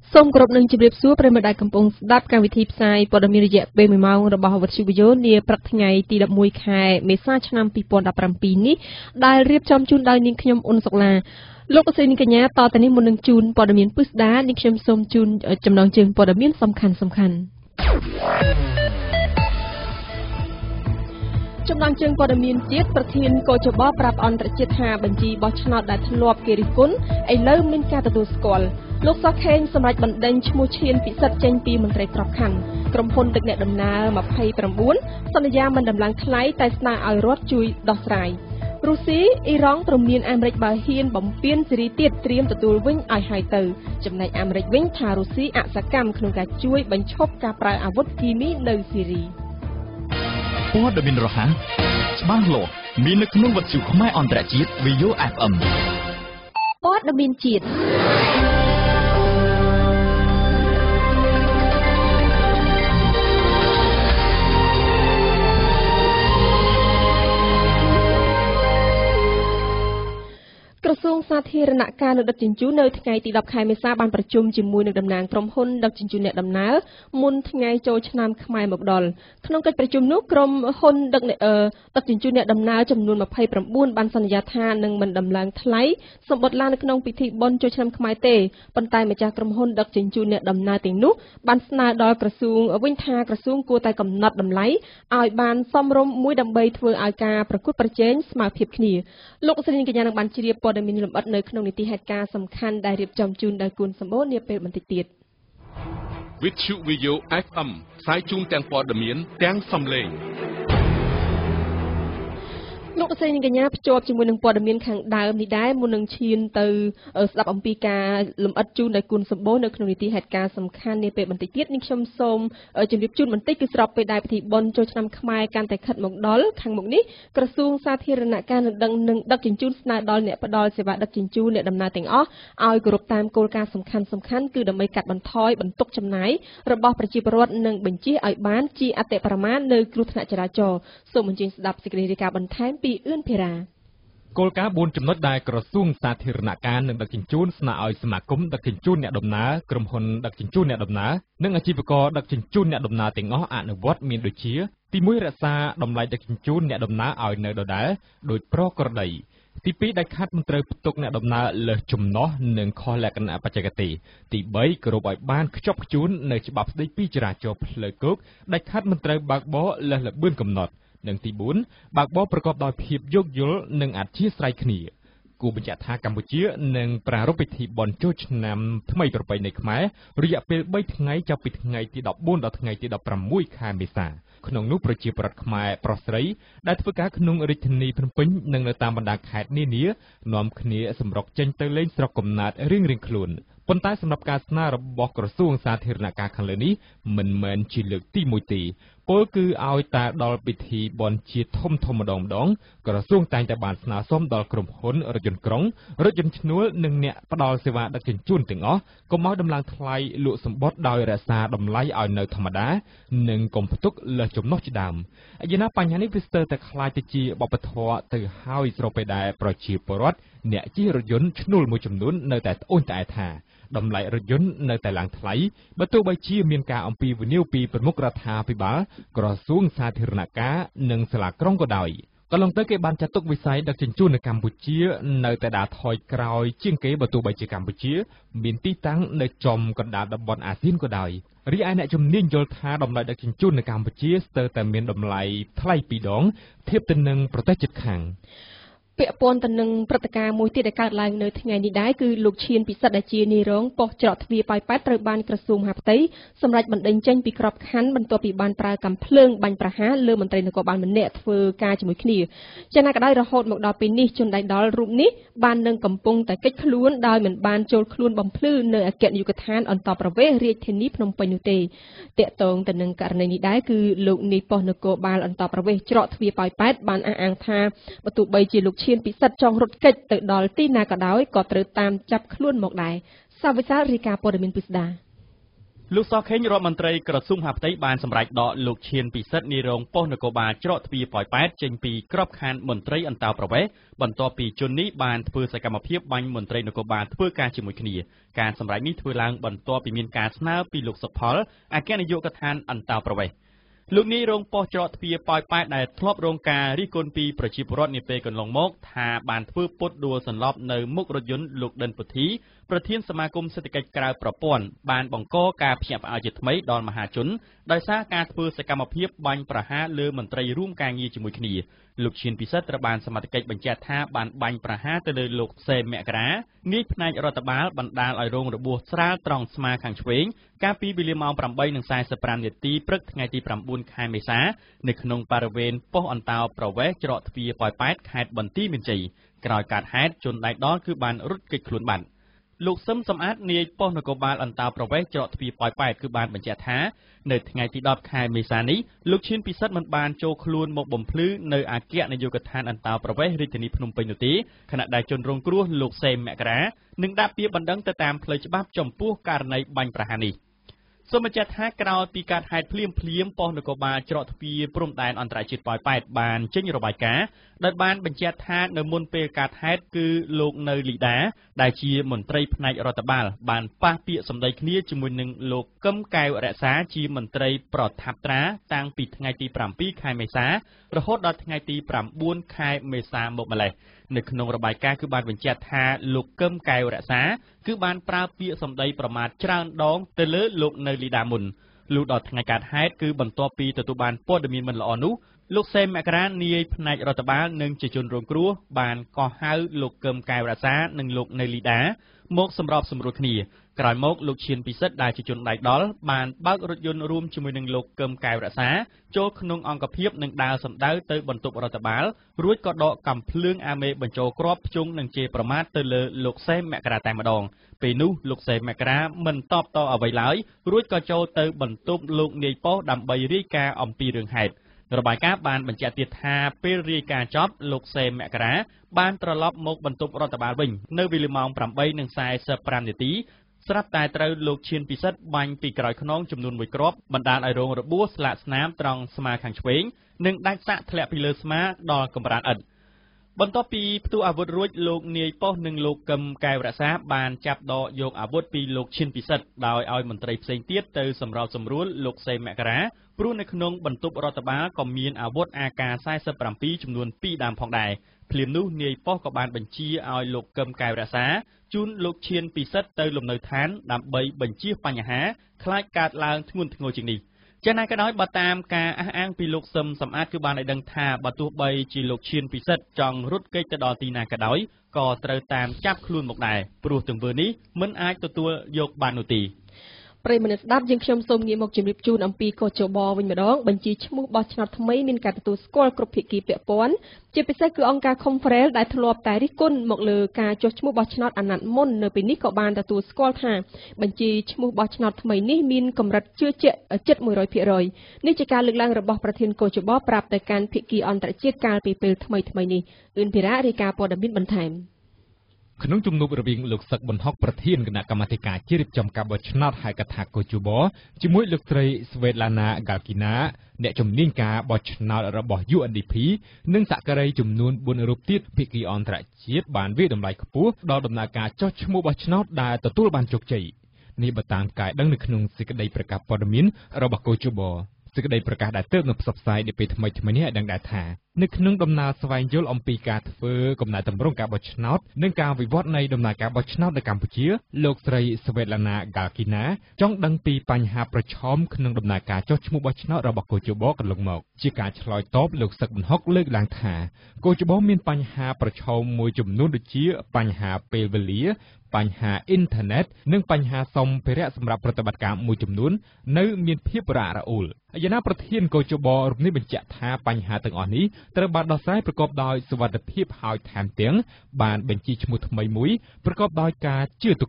សូមគោរពនឹងជម្រាបសួរប្រិយមិត្តដែលកំពុងស្ដាប់កម្មវិធីផ្សាយព័ត៌មានរយៈពេល1ម៉ោងរបស់វិទ្យុ VAYO នាព្រឹកថ្ងៃទី11ខែមេសាឆ្នាំ2017នេះដែលរៀបចំជូនដោយនាងខ្ញុំអ៊ុនសុកឡាលោកអស្ចារ្យនាងកញ្ញាតទៅនេះមុននឹងជូនព័ត៌មានពិស្ដានាងខ្ញុំសូមជូនចំណងជើងព័ត៌មានសំខាន់ចំណងជើងព័ត៌មានជាតិប្រធានកោចបប្រាប់អន្តរជាតិថាបញ្ជីបោះឆ្នោតដែលធ្លាប់គេរិះគន់ឥឡូវមានការទទួលស្គាល់លោកសុកខេងសម្រាប់បណ្ដេញឈ្មោះឈានពិសិដ្ឋចេញពីមន្ត្រីក្របខ័ណ្ឌក្រុមហ៊ុនដឹកអ្នកដំណើរ29សន្យាមិនដំឡើងថ្លៃតែស្នើឲ្យរដ្ឋជួយដោះស្រាយរុស្ស៊ីអ៊ីរ៉ង់ព្រមមានអាមេរិកបើហ៊ានបំពានសេរីទៀតត្រៀមទទួលវិញឲ្យហើយទៅចំណែកអាមេរិកវិញថារុស្ស៊ីអសកម្មក្នុងការជួយបញ្ឈប់ការប្រើអាវុធគីមីនៅស៊ីរីព័ត៌មានរហ័សច្បាស់លាស់មាននៅក្នុងវិទ្យុខ្មែរអន្តរជាតិ VAYO FM ព័ត៌មានជាតិក្រសួងសាធារណការនៅដឹកជញ្ជូននៅថ្ងៃទី10ខែមេសាបានប្រជុំជាមួយនឹងតំណាងក្រុមហ៊ុនដឹកជញ្ជូនអ្នកដំណើរមុនថ្ងៃចូលឆ្នាំខ្មែរមកដល់ក្នុងកិច្ចប្រជុំនោះក្រុមហ៊ុនដឹកជញ្ជូនអ្នកដំណើរចំនួន29បានសន្យាថានឹងមិនដំឡើងថ្លៃសម្បត្តិឡាននៅក្នុងពិធីបុណ្យចូលឆ្នាំខ្មែរទេប៉ុន្តែម្ចាស់ក្រុមហ៊ុនដឹកជញ្ជូនអ្នកដំណើរទាំងនោះបានស្នើដល់ក្រសួងវិញថាក្រសួងគួរតែកំណត់តម្លៃឲ្យបានសមរម្យមួយដើម្បីធ្វើឲ្យការប្រកួតប្រជែងស្មើភាពគ្នាលោកស្រីកញ្ញានឹងបានជ្រាបព័ត៌មានលម្អិតនៅក្នុងនីតិហេតុការណ៍សំខាន់ដែលរៀបចំជូនដោយគូនសម្បូរនាពេលបន្តិចទៀតវិទ្យុ VAYO FM ផ្សាយជូនទាំងព័ត៌មានទាំងសំឡេងលោកស្រីនាងកញ្ញាភ្ជាប់ជាមួយនឹងព័ត៌មានខាងដើមនេះដែរមុននឹងឈានទៅស្ដាប់អំពីការលម្អិតជូនដោយគុណសម្បូរនៅក្នុងនីតិហេតុការណ៍សំខាន់នាពេលបន្តិចទៀតនេះខ្ញុំសូមជម្រាបជូនបន្តិចគឺស្របពេលដែលពិធីបុណ្យចូលឆ្នាំខ្មែរកាន់តែខិតមកដល់ខាងមុខនេះក្រសួងសាធារណការនឹងដឹកជញ្ជូនស្នើដល់អ្នកផ្ដល់សេវាដឹកជញ្ជូនអ្នកដំណើរទាំងអស់ឲ្យគោរពតាមគោលការណ៍សំខាន់គឺដើម្បីកាត់បន្ថយបន្ទុកចំណាយរបស់ប្រជាពលរដ្ឋនិងបញ្ជាឲ្យបានជាអតិបរមានៅគ្រោះថ្នាក់ចរាចរណ៍សូមអញ្ជើញស្ដាប់សេចក្តីរាយការណ៍បន្ថែមពីអឿនភិរាគោលការណ៍4ចំណុចដែលក្រសួងសាធារណការនឹងដឹកជញ្ជូនស្នើឲ្យសមាគមដឹកជញ្ជូនអ្នកដំណើរក្រុមហ៊ុនដឹកជញ្ជូនអ្នកដំណើរនិងអាជីវករដឹកជញ្ជូនអ្នកដំណើរទាំងអស់អនុវត្តមានដូចជាទី1រក្សាតម្លៃដឹកជញ្ជូនអ្នកដំណើរឲ្យនៅដដែលដោយប្រក្រតីទី2ដែលខាត់មិនត្រូវផ្ទុកអ្នកដំណើរលើសចំណោះនិងខុសលក្ខណៈបច្ចេកទេសទី3គោរពឲ្យបានខ្ជាប់ខ្ជួននៅច្បាប់ស្តីពីចរាចរណ៍ផ្លូវគោកដែលខាត់មិនត្រូវបើកបរលើសល្បឿនកំណត់និងទី4បើកបរប្រកបដោយភាពយោគយល់និងអធ្យាស្រ័យគ្នាគូបញ្ជាក់ថាកម្ពុជានឹងប្រារព្ធពិធីបុណ្យចូលឆ្នាំថ្មីប្រពៃណីខ្មែររយៈពេល3ថ្ងៃចាប់ពីថ្ងៃទី14ដល់ថ្ងៃទី16ខែមេសាក្នុងនោះប្រជាពលរដ្ឋខ្មែរប្រុសស្រីដែលធ្វើការក្នុងរាជធានីភ្នំពេញនិងនៅតាមបណ្ដាខេត្តនានានាំគ្នាសម្រុកចេញទៅលេងស្រុកកំណើតរៀងៗខ្លួនប៉ុន្តែសម្រាប់ការស្នើរបស់ក្រសួងសាធារណការខាងលើនេះមិនមែនជាលើកទី1ទេពលគឺឲ្យតែដល់ពិធីបុណ្យជាតិធំម្ដងក្រសួងតែងតែបានស្នើសុំដល់ក្រុមហ៊ុនរថយន្តក្រុងរថយន្តឈ្នួលនិងអ្នកផ្ដល់សេវាដឹកជញ្ជូនទាំងអស់កុំឲ្យដំឡើងថ្លៃលក់សម្បត្តិដោយរក្សាតម្លៃឲ្យនៅធម្មតានិងកុំផ្ទុកលើសចំណុះជាដើមយ៉ាងណាបញ្ហានេះវាស្ទើរតែคล้ายទៅជាបព្វធម៌ទៅហើយស្របពេលដែលប្រជាពលរដ្ឋអ្នកជិះរថយន្តឈ្នួលមួយចំនួននៅតែត្អូញត្អែថាតម្លៃរថយន្តនៅតែឡើងថ្លៃបើទោះបីជាមានការអំពាវនាវពីប្រមុខរដ្ឋាភិបាលក្រសួងសាធារណការនិងសាលាក្រុងក៏ដោយកន្លងទៅគេបានចាត់ទុកវិស័យដឹកជញ្ជូននៅកម្ពុជានៅតែដើរថយក្រោយជាងគេបើទោះបីជាកម្ពុជាមានទីតាំងនៅចំកណ្ដាលតំបន់អាស៊ានក៏ដោយរីឯអ្នកជំនាញយល់ថាតម្លៃដឹកជញ្ជូននៅកម្ពុជាស្ទើរតែមានតម្លៃថ្លៃ2ដងធៀបទៅនឹងប្រទេសជិតខាងពាក់ព័ន្ធទៅនឹងព្រឹត្តិការណ៍មួយទៀតដែលកើតឡើងនៅថ្ងៃនេះដែរគឺលោកឈៀនពិសិដ្ឋដែលជានាយរងប៉ុស្តិ៍ច្រកទ្វារប៉ោយប៉ែតត្រូវបានក្រសួងមហាផ្ទៃសម្រេចបណ្តេញចេញពីក្របខ័ណ្ឌបន្ទាប់ពីបានប្រើកាំភ្លើងបាញ់ប្រហារលើមន្ត្រីនគរបាលម្នាក់ធ្វើការជាមួយគ្នាយ៉ាងណាក៏ដោយរហូតមកដល់ពេលនេះជនដៃដល់រូបនេះបាននឹងកំពុងតែកិច្ចខ្លួនដោយមិនបានចូលខ្លួនបំភ្លឺនៅអគ្គនាយកដ្ឋានអន្តរប្រវេសន៍រាជធានីភ្នំពេញនោះទេតាក់ទងទៅនឹងករណីនេះដែរគឺលោកនាយប៉ុស្តិ៍នគរបាលអន្តរប្រវេសន៍ច្រកទ្វារប៉ោយប៉ែតបានអះអាងថាបើទោះបីជាលោកឈៀនពិសិដ្ឋចង់រត់គេចទៅដល់ទីណាក៏ដោយក៏ត្រូវតាមចាប់ខ្លួនមកដែរសាវិសារាយការណ៍ព័ត៌មានពិស្ដាលោកសខេងរដ្ឋមន្ត្រីក្រសួងមហាផ្ទៃបានសម្រេចដកលោកឈៀនពិសិដ្ឋនាយរងប៉ុស្តិ៍នគរបាលច្រកទ្វារប៉ោយប៉ែតចេញពីក្របខ័ណ្ឌមន្ត្រីអន្តោប្រវេសន៍បន្ទាប់ពីជននេះបានធ្វើសកម្មភាពបាញ់មន្ត្រីនគរបាលធ្វើការជាមួយគ្នាការសម្រេចនេះធ្វើឡើងបន្ទាប់ពីមានការស្នើពីលោកសុផលអគ្គនាយកដ្ឋានអន្តោប្រវេសន៍លោកនាយរងប៉ុស្តិ៍ច្រកទ្វារប៉ោយប៉ែតដែលធ្លាប់រងការរិះគន់ពីប្រជាពលរដ្ឋនាពេលកន្លងមកថាបានធ្វើពុតដួលសន្លប់នៅមុខរថយន្តលោកដិនពុទ្ធីប្រធានសមាគមសេដ្ឋកិច្ចក្រៅប្រព័ន្ធបានបង្កការភ្ញាក់ផ្អើលជាថ្មីដល់មហាជនដោយសារការធ្វើសកម្មភាពបាញ់ប្រហារលើមន្ត្រីរួមការងារជាមួយគ្នាលោកឈៀនពិសិដ្ឋត្រូវបានសមត្ថកិច្ចបញ្ជាក់ថាបានបាញ់ប្រហារទៅលើលោកសេមករានាយផ្នែករដ្ឋបាលបណ្ដាលឲ្យរងរបួសស្រាលត្រង់ស្មាខាងឆ្វេងកាលពីវេលាម៉ោង 8:45 នាទីព្រឹកថ្ងៃទី 9 ខែមេសានៅក្នុងបរិវេណប៉ុស្តិ៍អន្តោប្រវេសន៍ច្រកទ្វារប៉ោយប៉ែតខេត្តបន្ទាយមានជ័យក្រោយកើតហេតុជនដៃដល់គឺបានរត់គេចខ្លួនបាត់លោកសឹមសំអាតនាយប៉ុស្តិ៍នគរបាលអន្តោប្រវេសន៍ច្រកទ្វារប៉ោយប៉ែតគឺបានបញ្ជាក់ថានៅថ្ងៃទី 10 ខែមេសានេះលោកឈៀនពិសិដ្ឋមិនបានចូលខ្លួនមកបំភ្លឺនៅអគ្គនាយកដ្ឋានអន្តោប្រវេសន៍រាជធានីភ្នំពេញនោះទេខណៈដែលជនរងគ្រោះលោកសេមករានឹងដាក់ពាក្យបណ្ដឹងទៅតាមផ្លូវច្បាប់ចំពោះករណីបាញ់ប្រហារនេះសូមបញ្ជាក់ថាក្រោយពីកើតហេតុភ្លាមប៉ុស្តិ៍នគរបាលច្រកទ្វារព្រំដែនអន្តរជាតិប៉ោយប៉ែតបានចេញរបាយការណ៍ដោយបានបញ្ជាក់ថានៅមុនពេលកើតហេតុគឺលោកនៅលីដាដែលជាមន្ត្រីផ្នែករដ្ឋបាលបានប៉ះពាក្យសម្ដីគ្នាជាមួយនឹងលោកកឹមកែវរក្សាជាមន្ត្រីប្រថាប់ត្រាតាំងពីថ្ងៃទី 7 ខែមេសារហូតដល់ថ្ងៃទី 9 ខែមេសាមកម្លេះនៅក្នុងរបាយការណ៍គឺបានបញ្ជាក់ថាលោកកឹមកែវរក្សាគឺបានប្រើពាក្យសម្ដីប្រមាថច្រើនដងទៅលើលោកនៅលីដាមុនលុះដល់ថ្ងៃកើតហេតុគឺបន្ទាប់ពីទទួលបានព័ត៌មានមិនល្អនោះលោកសេមករានាយផ្នែករដ្ឋបាលនិងជាជនរងគ្រោះបានកោះហៅលោកកឹមកែវរក្សានិងលោកនៅលីដាមកសម្របសម្រួលគ្នាក្រោយមកលោកឈៀនពិសិដ្ឋដែលជាជនដៃដល់បានបើករថយន្តរួមជាមួយនឹងលោកកឹមកែវរក្សាចូលក្នុងអង្គភាពនិងដើរសម្ដៅទៅបន្ទប់រដ្ឋបាលរួចក៏ដកកាំភ្លើងអាមេបញ្ចូលគ្រាប់ភ្ជុងនិងជេរប្រមាថទៅលើលោកសេមករាតែម្ដងពេលនោះលោកសេមករាមិនតបតអ្វីឡើយរួចក៏ចូលទៅបន្ទប់លោកនាយប៉ុស្តិ៍ដើម្បីរាយការណ៍អំពីរឿងហេតុរបាយការណ៍បានបញ្ជាក់ទៀតថាពេលរាយការណ៍ចប់លោកសេមករាបានត្រឡប់មកបន្ទប់រដ្ឋបាលវិញនៅវេលាម៉ោង 8:45 នាទីស្រាប់តែត្រូវលោកឈៀនពិសិដ្ឋបាញ់ពីក្រោយខ្នងចំនួន1គ្រាប់បណ្ដាលឲ្យរងរបួសស្លាកស្នាមត្រង់ស្មាខាងឆ្វេងនិងដាច់សាកធ្លាក់ពីលើស្មាដល់កម្រាលឥដ្ឋបន្ទាប់ពីផ្ទុះអាវុធរួចលោកនាយប៉ុស្តិ៍និងលោកកឹមកែវរក្សាបានចាប់ដកយកអាវុធពីលោកឈៀនពិសិដ្ឋដោយឲ្យមន្ត្រីផ្សេងទៀតទៅសម្របសម្រួលលោកសេមករាព្រោះនៅក្នុងបន្ទប់រដ្ឋបាលក៏មានអាវុធ AK-47 ចំនួន2ដើមផងដែរភ្លាមនោះនាយប៉ុស្តិ៍ក៏បានបញ្ជាឲ្យលោកកឹមកែវរក្សាជូនលោកឈៀនពិសិដ្ឋទៅលំនៅឋានដើម្បីបញ្ជៀសបញ្ហាខ្លាចកើតឡើងធ្ងន់ធ្ងរជាងនេះយ៉ាងណាក៏ដោយបើតាមការអះអាងពីលោកសឹមសំអាតគឺបានឲ្យដឹងថាបើទោះបីជាលោកឈៀនពិសិដ្ឋចង់រត់គេចទៅដល់ទីណាក៏ដោយក៏ត្រូវតាមចាប់ខ្លួនមកដែរព្រោះទង្វើនេះមិនអាចទទួលយកបាននោះទេប្រិយមិត្តស្ដាប់យើងខ្ញុំសូមងាកមកជម្រាបជូនអំពីកោជបវិញម្ដងបញ្ជីឈ្មោះបោះឆ្នោតថ្មីមានការទទួលស្គាល់គ្រប់ភាគីពាក់ព័ន្ធជាពិសេសគឺអង្គការ Khmer ដែលធ្លាប់តែរិះគន់មកលើការចុះឈ្មោះបោះឆ្នោតអាណត្តិមុននៅពេលនេះក៏បានទទួលស្គាល់ថាបញ្ជីឈ្មោះបោះឆ្នោតថ្មីនេះមានកម្រិតជឿជាក់ជិត 100% នេះជាការលើកឡើងរបស់ប្រធានកោជបប្រាប់ទៅកាន់ភាគីអន្តរជាតិកាលពីពេលថ្មីនេះអឿនភិរៈរាយការណ៍ព័ត៌មានបន្ថែមក្នុងជំនួបរវាងលោកសឹកប៊ុនហុកប្រធានគណៈកម្មាធិការជ្រៀបចំការបោះឆ្នោតហៅកាត់ថាកោជបជាមួយលោកស្រីស្វេតឡាណាហ្គាល់គីណាអ្នកជំនាញការបោះឆ្នោតរបស់ UNDP និងសហការីចំនួន4រូបទៀតភាគីអន្តរជាតិបានវាយតម្លៃខ្ពស់ដល់ដំណើរការចុះឈ្មោះបោះឆ្នោតដែលទទួលបានជោគជ័យនេះបើតាមការដឹងនៅក្នុងសេចក្តីប្រកាសព័ត៌មានរបស់កោជបសេចក្តីប្រកាសដែលទើបនឹងផ្សព្វផ្សាយនាពេលថ្មីនេះឲ្យដឹងដែរថានៅក្នុងដំណើរស្វែងយល់អំពីការធ្វើកំណែតម្រង់ការបោះឆ្នោតនិងការវិវត្តនៃដំណើរការបោះឆ្នោតនៅកម្ពុជាលោកស្រីស្វេតឡាណាហ្គាល់គីណាចង់ដឹងពីបញ្ហាប្រឈមក្នុងដំណើរការចុះឈ្មោះបោះឆ្នោតរបស់កោជបកន្លងមកជាការឆ្លើយតបលោកសឹកប៊ុនហុកលើកឡើងថាកោជបមានបញ្ហាប្រឈមមួយចំនួនដូចជាបញ្ហាពេលវេលាបញ្ហាអ៊ីនធឺណិតនិងបញ្ហាសម្ភារៈសម្រាប់ប្រតិបត្តិការមួយចំនួននៅមានភាពរអាក់រអួលយ៉ាងណាប្រធានកោជបរូបនេះបញ្ជាក់ថាបញ្ហាទាំងអស់នេះត្រូវបានដោះស្រាយប្រកបដោយសុវត្ថិភាពហើយថែមទាំងបានបញ្ជីឈ្មោះថ្មីមួយប្រកបដោយការជឿទុកចិត្ត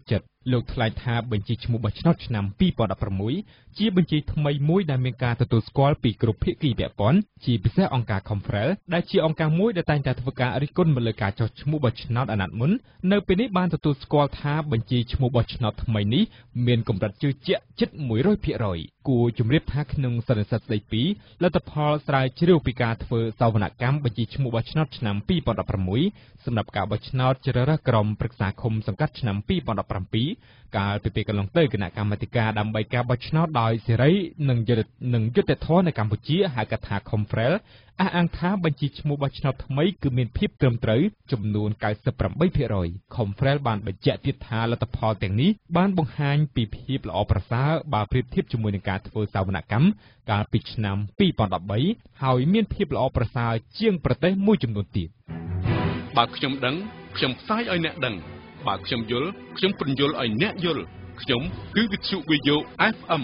លោកថ្លែងថាបញ្ជីឈ្មោះបោះឆ្នោតឆ្នាំ2016ជាបញ្ជីថ្មីមួយដែលមានការទទួលស្គាល់ពីគ្រប់ភាគីពាក់ព័ន្ធជាពិសេសអង្គការ Khmer ដែលជាអង្គការមួយដែលតែងតែធ្វើការរិះគន់មកលើការចុះឈ្មោះបោះឆ្នោតអាណត្តិមុននៅពេលនេះបានទទួលស្គាល់ថាបញ្ជីឈ្មោះបោះឆ្នោតថ្មីនេះមានកម្រិតជឿជាក់ជិត 100% គួរជម្រាបថាក្នុងសន្និសីទស្ដីពីលទ្ធផលស្រាវជ្រាវពីការធ្វើសវនកម្មបញ្ជីឈ្មោះបោះឆ្នោតឆ្នាំ2016សម្រាប់ការបោះឆ្នោតជ្រើសរើសក្រុមប្រឹក្សាឃុំសង្កាត់ឆ្នាំ2017កាលពីពេលកន្លងទៅគណៈកម្មាធិការដើម្បីការបោះឆ្នោតដោយសេរីនិងយុត្តិធម៌នៅកម្ពុជាហៅកាត់ថា Khmer អះអាងថាបញ្ជីឈ្មោះបោះឆ្នោតថ្មីគឺមានភាពត្រឹមត្រូវចំនួន 98% Khmer បានបញ្ជាក់ទៀតថាលទ្ធផលទាំងនេះបានបង្ហាញពីភាពល្អប្រសើរបើប្រៀបធៀបជាមួយនឹងការធ្វើសវនកម្មកាលពីឆ្នាំ2013ហើយមានភាពល្អប្រសើរជាងប្រទេសមួយចំនួនទៀតបើខ្ញុំដឹងខ្ញុំផ្សាយឲ្យអ្នកដឹងបើខ្ញុំយល់ខ្ញុំពន្យល់ឲ្យអ្នកយល់ខ្ញុំគឺវិទ្យុ VAYO FM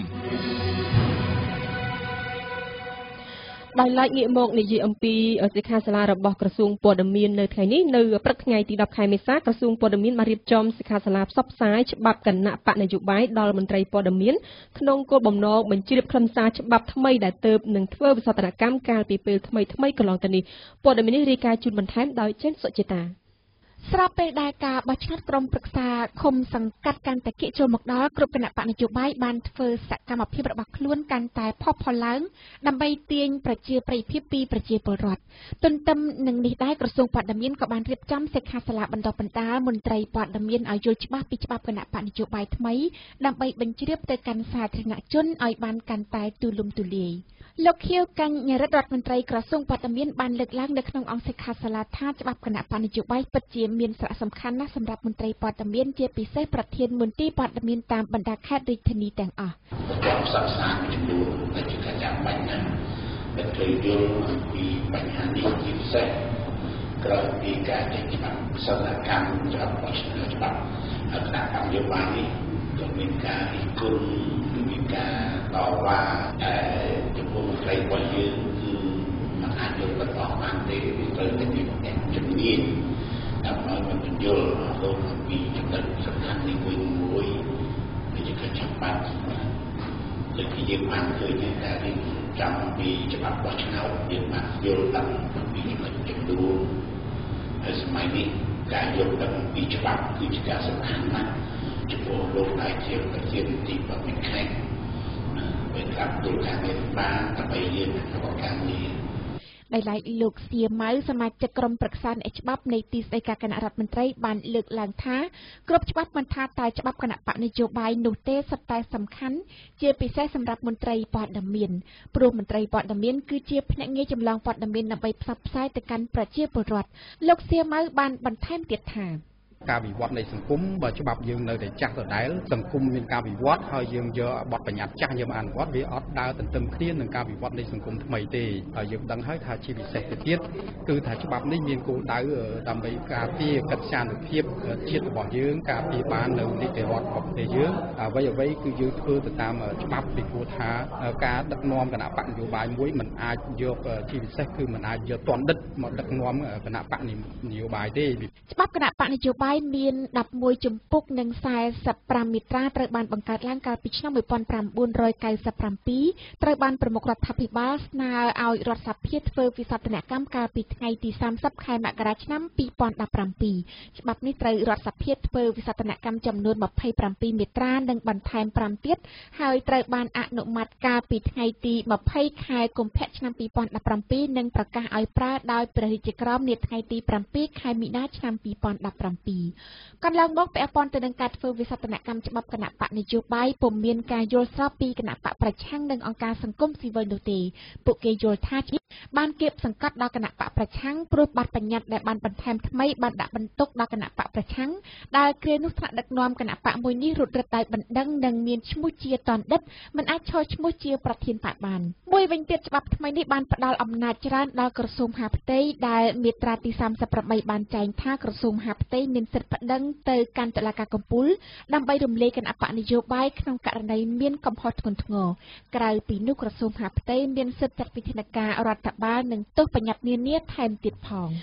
ដោយឡែកងាកមកនិយាយអំពីសិក្ខាសាលារបស់ក្រសួងព័ត៌មាននៅថ្ងៃនេះនៅព្រឹកថ្ងៃទី10ខែមេសាក្រសួងព័ត៌មានបានរៀបចំសិក្ខាសាលាផ្សព្វផ្សាយច្បាប់គណៈបកនយោបាយដល់មន្ត្រីព័ត៌មានក្នុងគោលបំណងបញ្ជ្រាបខ្លឹមសារច្បាប់ថ្មីដែលទើបនឹងធ្វើវិសោធនកម្មកាលពីពេលថ្មីកន្លងទៅនេះព័ត៌មាននេះរាយការណ៍ជូនបន្ថែមដោយចេនសុចិតាស្របពេលដែលការបោះឆ្នោតក្រុមប្រឹក្សាឃុំសង្កាត់កាន់តែគៀកចូលមកដល់គ្រប់គណៈបកនយោបាយបានធ្វើសកម្មភាពរបស់ខ្លួនកាន់តែផុសផុលឡើងដើម្បីទាញប្រជាប្រិយភាពពីប្រជាពលរដ្ឋទន្ទឹមនឹងនេះដែរក្រសួងព័ត៌មានក៏បានរៀបចំសិក្ខាសាលាបណ្ដុះបណ្ដាលមន្ត្រីព័ត៌មានឲ្យយល់ច្បាស់ពីច្បាប់គណៈបកនយោបាយថ្មីដើម្បីបញ្ជ្រាបទៅកាន់សាធារណជនឲ្យបានកាន់តែទូលំទូលាយលោកខៀវកញ្ញរិទ្ធរដ្ឋមន្ត្រីក្រសួងព័ត៌មានបានលើកឡើងនៅក្នុងអង្គសិក្ខាសាលាថាច្បាប់គណៈបកនយោបាយពិតជាមានសារៈសំខាន់ណាស់សម្រាប់មន្ត្រីព័ត៌មានជាពិសេសប្រធានមន្ទីរព័ត៌មានតាមបណ្ដាខេត្តរាជធានីទាំងអស់ចំផ្សព្វផ្សាយចំនួនដែលជាការចាំបាច់ណាស់ដែលត្រូវយល់អំពីបញ្ហានេះជាពិសេសក្រោយពីការចេញច្បាប់សន្តិកម្មច្បាប់បោះឆ្នោតច្បាប់គណៈបកនយោបាយនេះក៏មានការរិះគន់មានការតវ៉ាចំពោះមន្ត្រីរបស់យើងគឺមិនអាចយល់បន្តបានទេវាត្រូវតែមានអ្នកជំនាញដើម្បីមកបញ្យល់លោកអំពីចំណុចសំខាន់នេះមួយដូចជាការចាំបាច់ដូចជាយើងបានឃើញការរៀបចំពីច្បាប់បោះឆ្នោតយើងបានយល់ដឹងអំពីចំណុចចំនួនហើយសម័យនេះការយល់ដឹងអំពីច្បាប់គឺជាការសំខាន់ណាស់ចំពោះលោកដែលជាប្រធានទីបទខេត្តពេលក្រាបទូលការងារបានដើម្បីយើងក្នុងការងារដោយឡែកលោកសៀម៉ៅសមាជិកក្រុមប្រឹក្សាអ្នកច្បាប់នៃទីស្តីការគណៈរដ្ឋមន្ត្រីបានលើកឡើងថាគ្រប់ច្បាប់មិនថាតែច្បាប់គណៈបកនយោបាយនោះទេសុទ្ធតែសំខាន់ជាពិសេសសម្រាប់មន្ត្រីព័ត៌មានព្រោះមន្ត្រីព័ត៌មានគឺជាភ្នាក់ងារចម្លងព័ត៌មានដើម្បីផ្សព្វផ្សាយទៅកាន់ប្រជាពលរដ្ឋលោកសៀម៉ៅបានបន្ថែមទៀតថាការវិវត្តនៃសង្គមបើច្បាប់យើងនៅតែចាស់ដដែលសង្គមមានការវិវត្តហើយយើងយកបទបញ្ញត្តិចាស់យកមកអនុវត្តវាអត់ដើរទន្ទឹមគ្នានឹងការវិវត្តនៃសង្គមថ្មីទេហើយយើងដឹងហើយថាជាពិសេសទៅទៀតគឺថាច្បាប់នេះមានគោលដៅដើម្បីការពារកិត្តិយសភាពជាតិរបស់យើងការពារបាននៅនីតិរដ្ឋរបស់ប្រទេសយើងអ្វីគឺយើងធ្វើទៅតាមច្បាប់ពីព្រោះថាការដឹកនាំគណៈបកនយោបាយមួយមិនអាចយកជាពិសេសគឺមិនអាចយកទណ្ឌិតមកដឹកនាំគណៈបកនយោបាយទេច្បាប់គណៈបកនយោបាយមាន11ជំពូកនិង45មាត្រាត្រូវបានបង្កើតឡើងកាលពីឆ្នាំ1997ត្រូវបានប្រមុខរដ្ឋាភិបាលស្នើឲ្យរដ្ឋសភាធ្វើវិសោធនកម្មកាលពីថ្ងៃទី30ខែមករាឆ្នាំ2017ច្បាប់នេះត្រូវរដ្ឋសភាធ្វើវិសោធនកម្មចំនួន27មាត្រានិងបន្ថែម5ទៀតហើយត្រូវបានអនុម័តកាលពីថ្ងៃទី20ខែកុម្ភៈឆ្នាំ2017និងប្រកាសឲ្យប្រើដោយព្រះរាជក្រមនាថ្ងៃទី7ខែមីនាឆ្នាំ2017កន្លងមកពាក់ព័ន្ធទៅនឹងការធ្វើវិសោធនកម្មច្បាប់គណៈបកនយោបាយពុំមានការយល់ស្របពីគណៈបកប្រឆាំងនិងអង្គការសង្គមស៊ីវិលនោះទេពួកគេយល់ថាបានគៀបសង្កត់ដល់គណៈបកប្រឆាំងព្រោះបទបញ្ញត្តិដែលបានបន្ថែមថ្មីបានដាក់បន្ទុកដល់គណៈបកប្រឆាំងដែលគ្រានោះថ្នាក់ដឹកនាំគណៈបកមួយនេះរត់រឹតដោយបណ្ដឹងនិងមានឈ្មោះជាតណ្ឌិតមិនអាចឈរឈ្មោះជាប្រធានបកបានមួយវិញទៀតច្បាប់ថ្មីនេះបានផ្ដល់អំណាចច្រើនដល់ក្រសួងមហាផ្ទៃដែលមាត្រាទី38បានចែងថាក្រសួងមហាផ្ទៃមានសិទ្ធិប្តឹងទៅកាន់តុលាការកំពូលដើម្បីរំលាយគណៈបកនយោបាយក្នុងករណីមានកំហុសធ្ងន់ធ្ងរក្រៅពីនោះក្រសួងមហាផ្ទៃមានសិទ្ធិចាត់វិធានការរដ្ឋបាលនិងទោសបញ្ញត្តិនានាថែមទៀតផង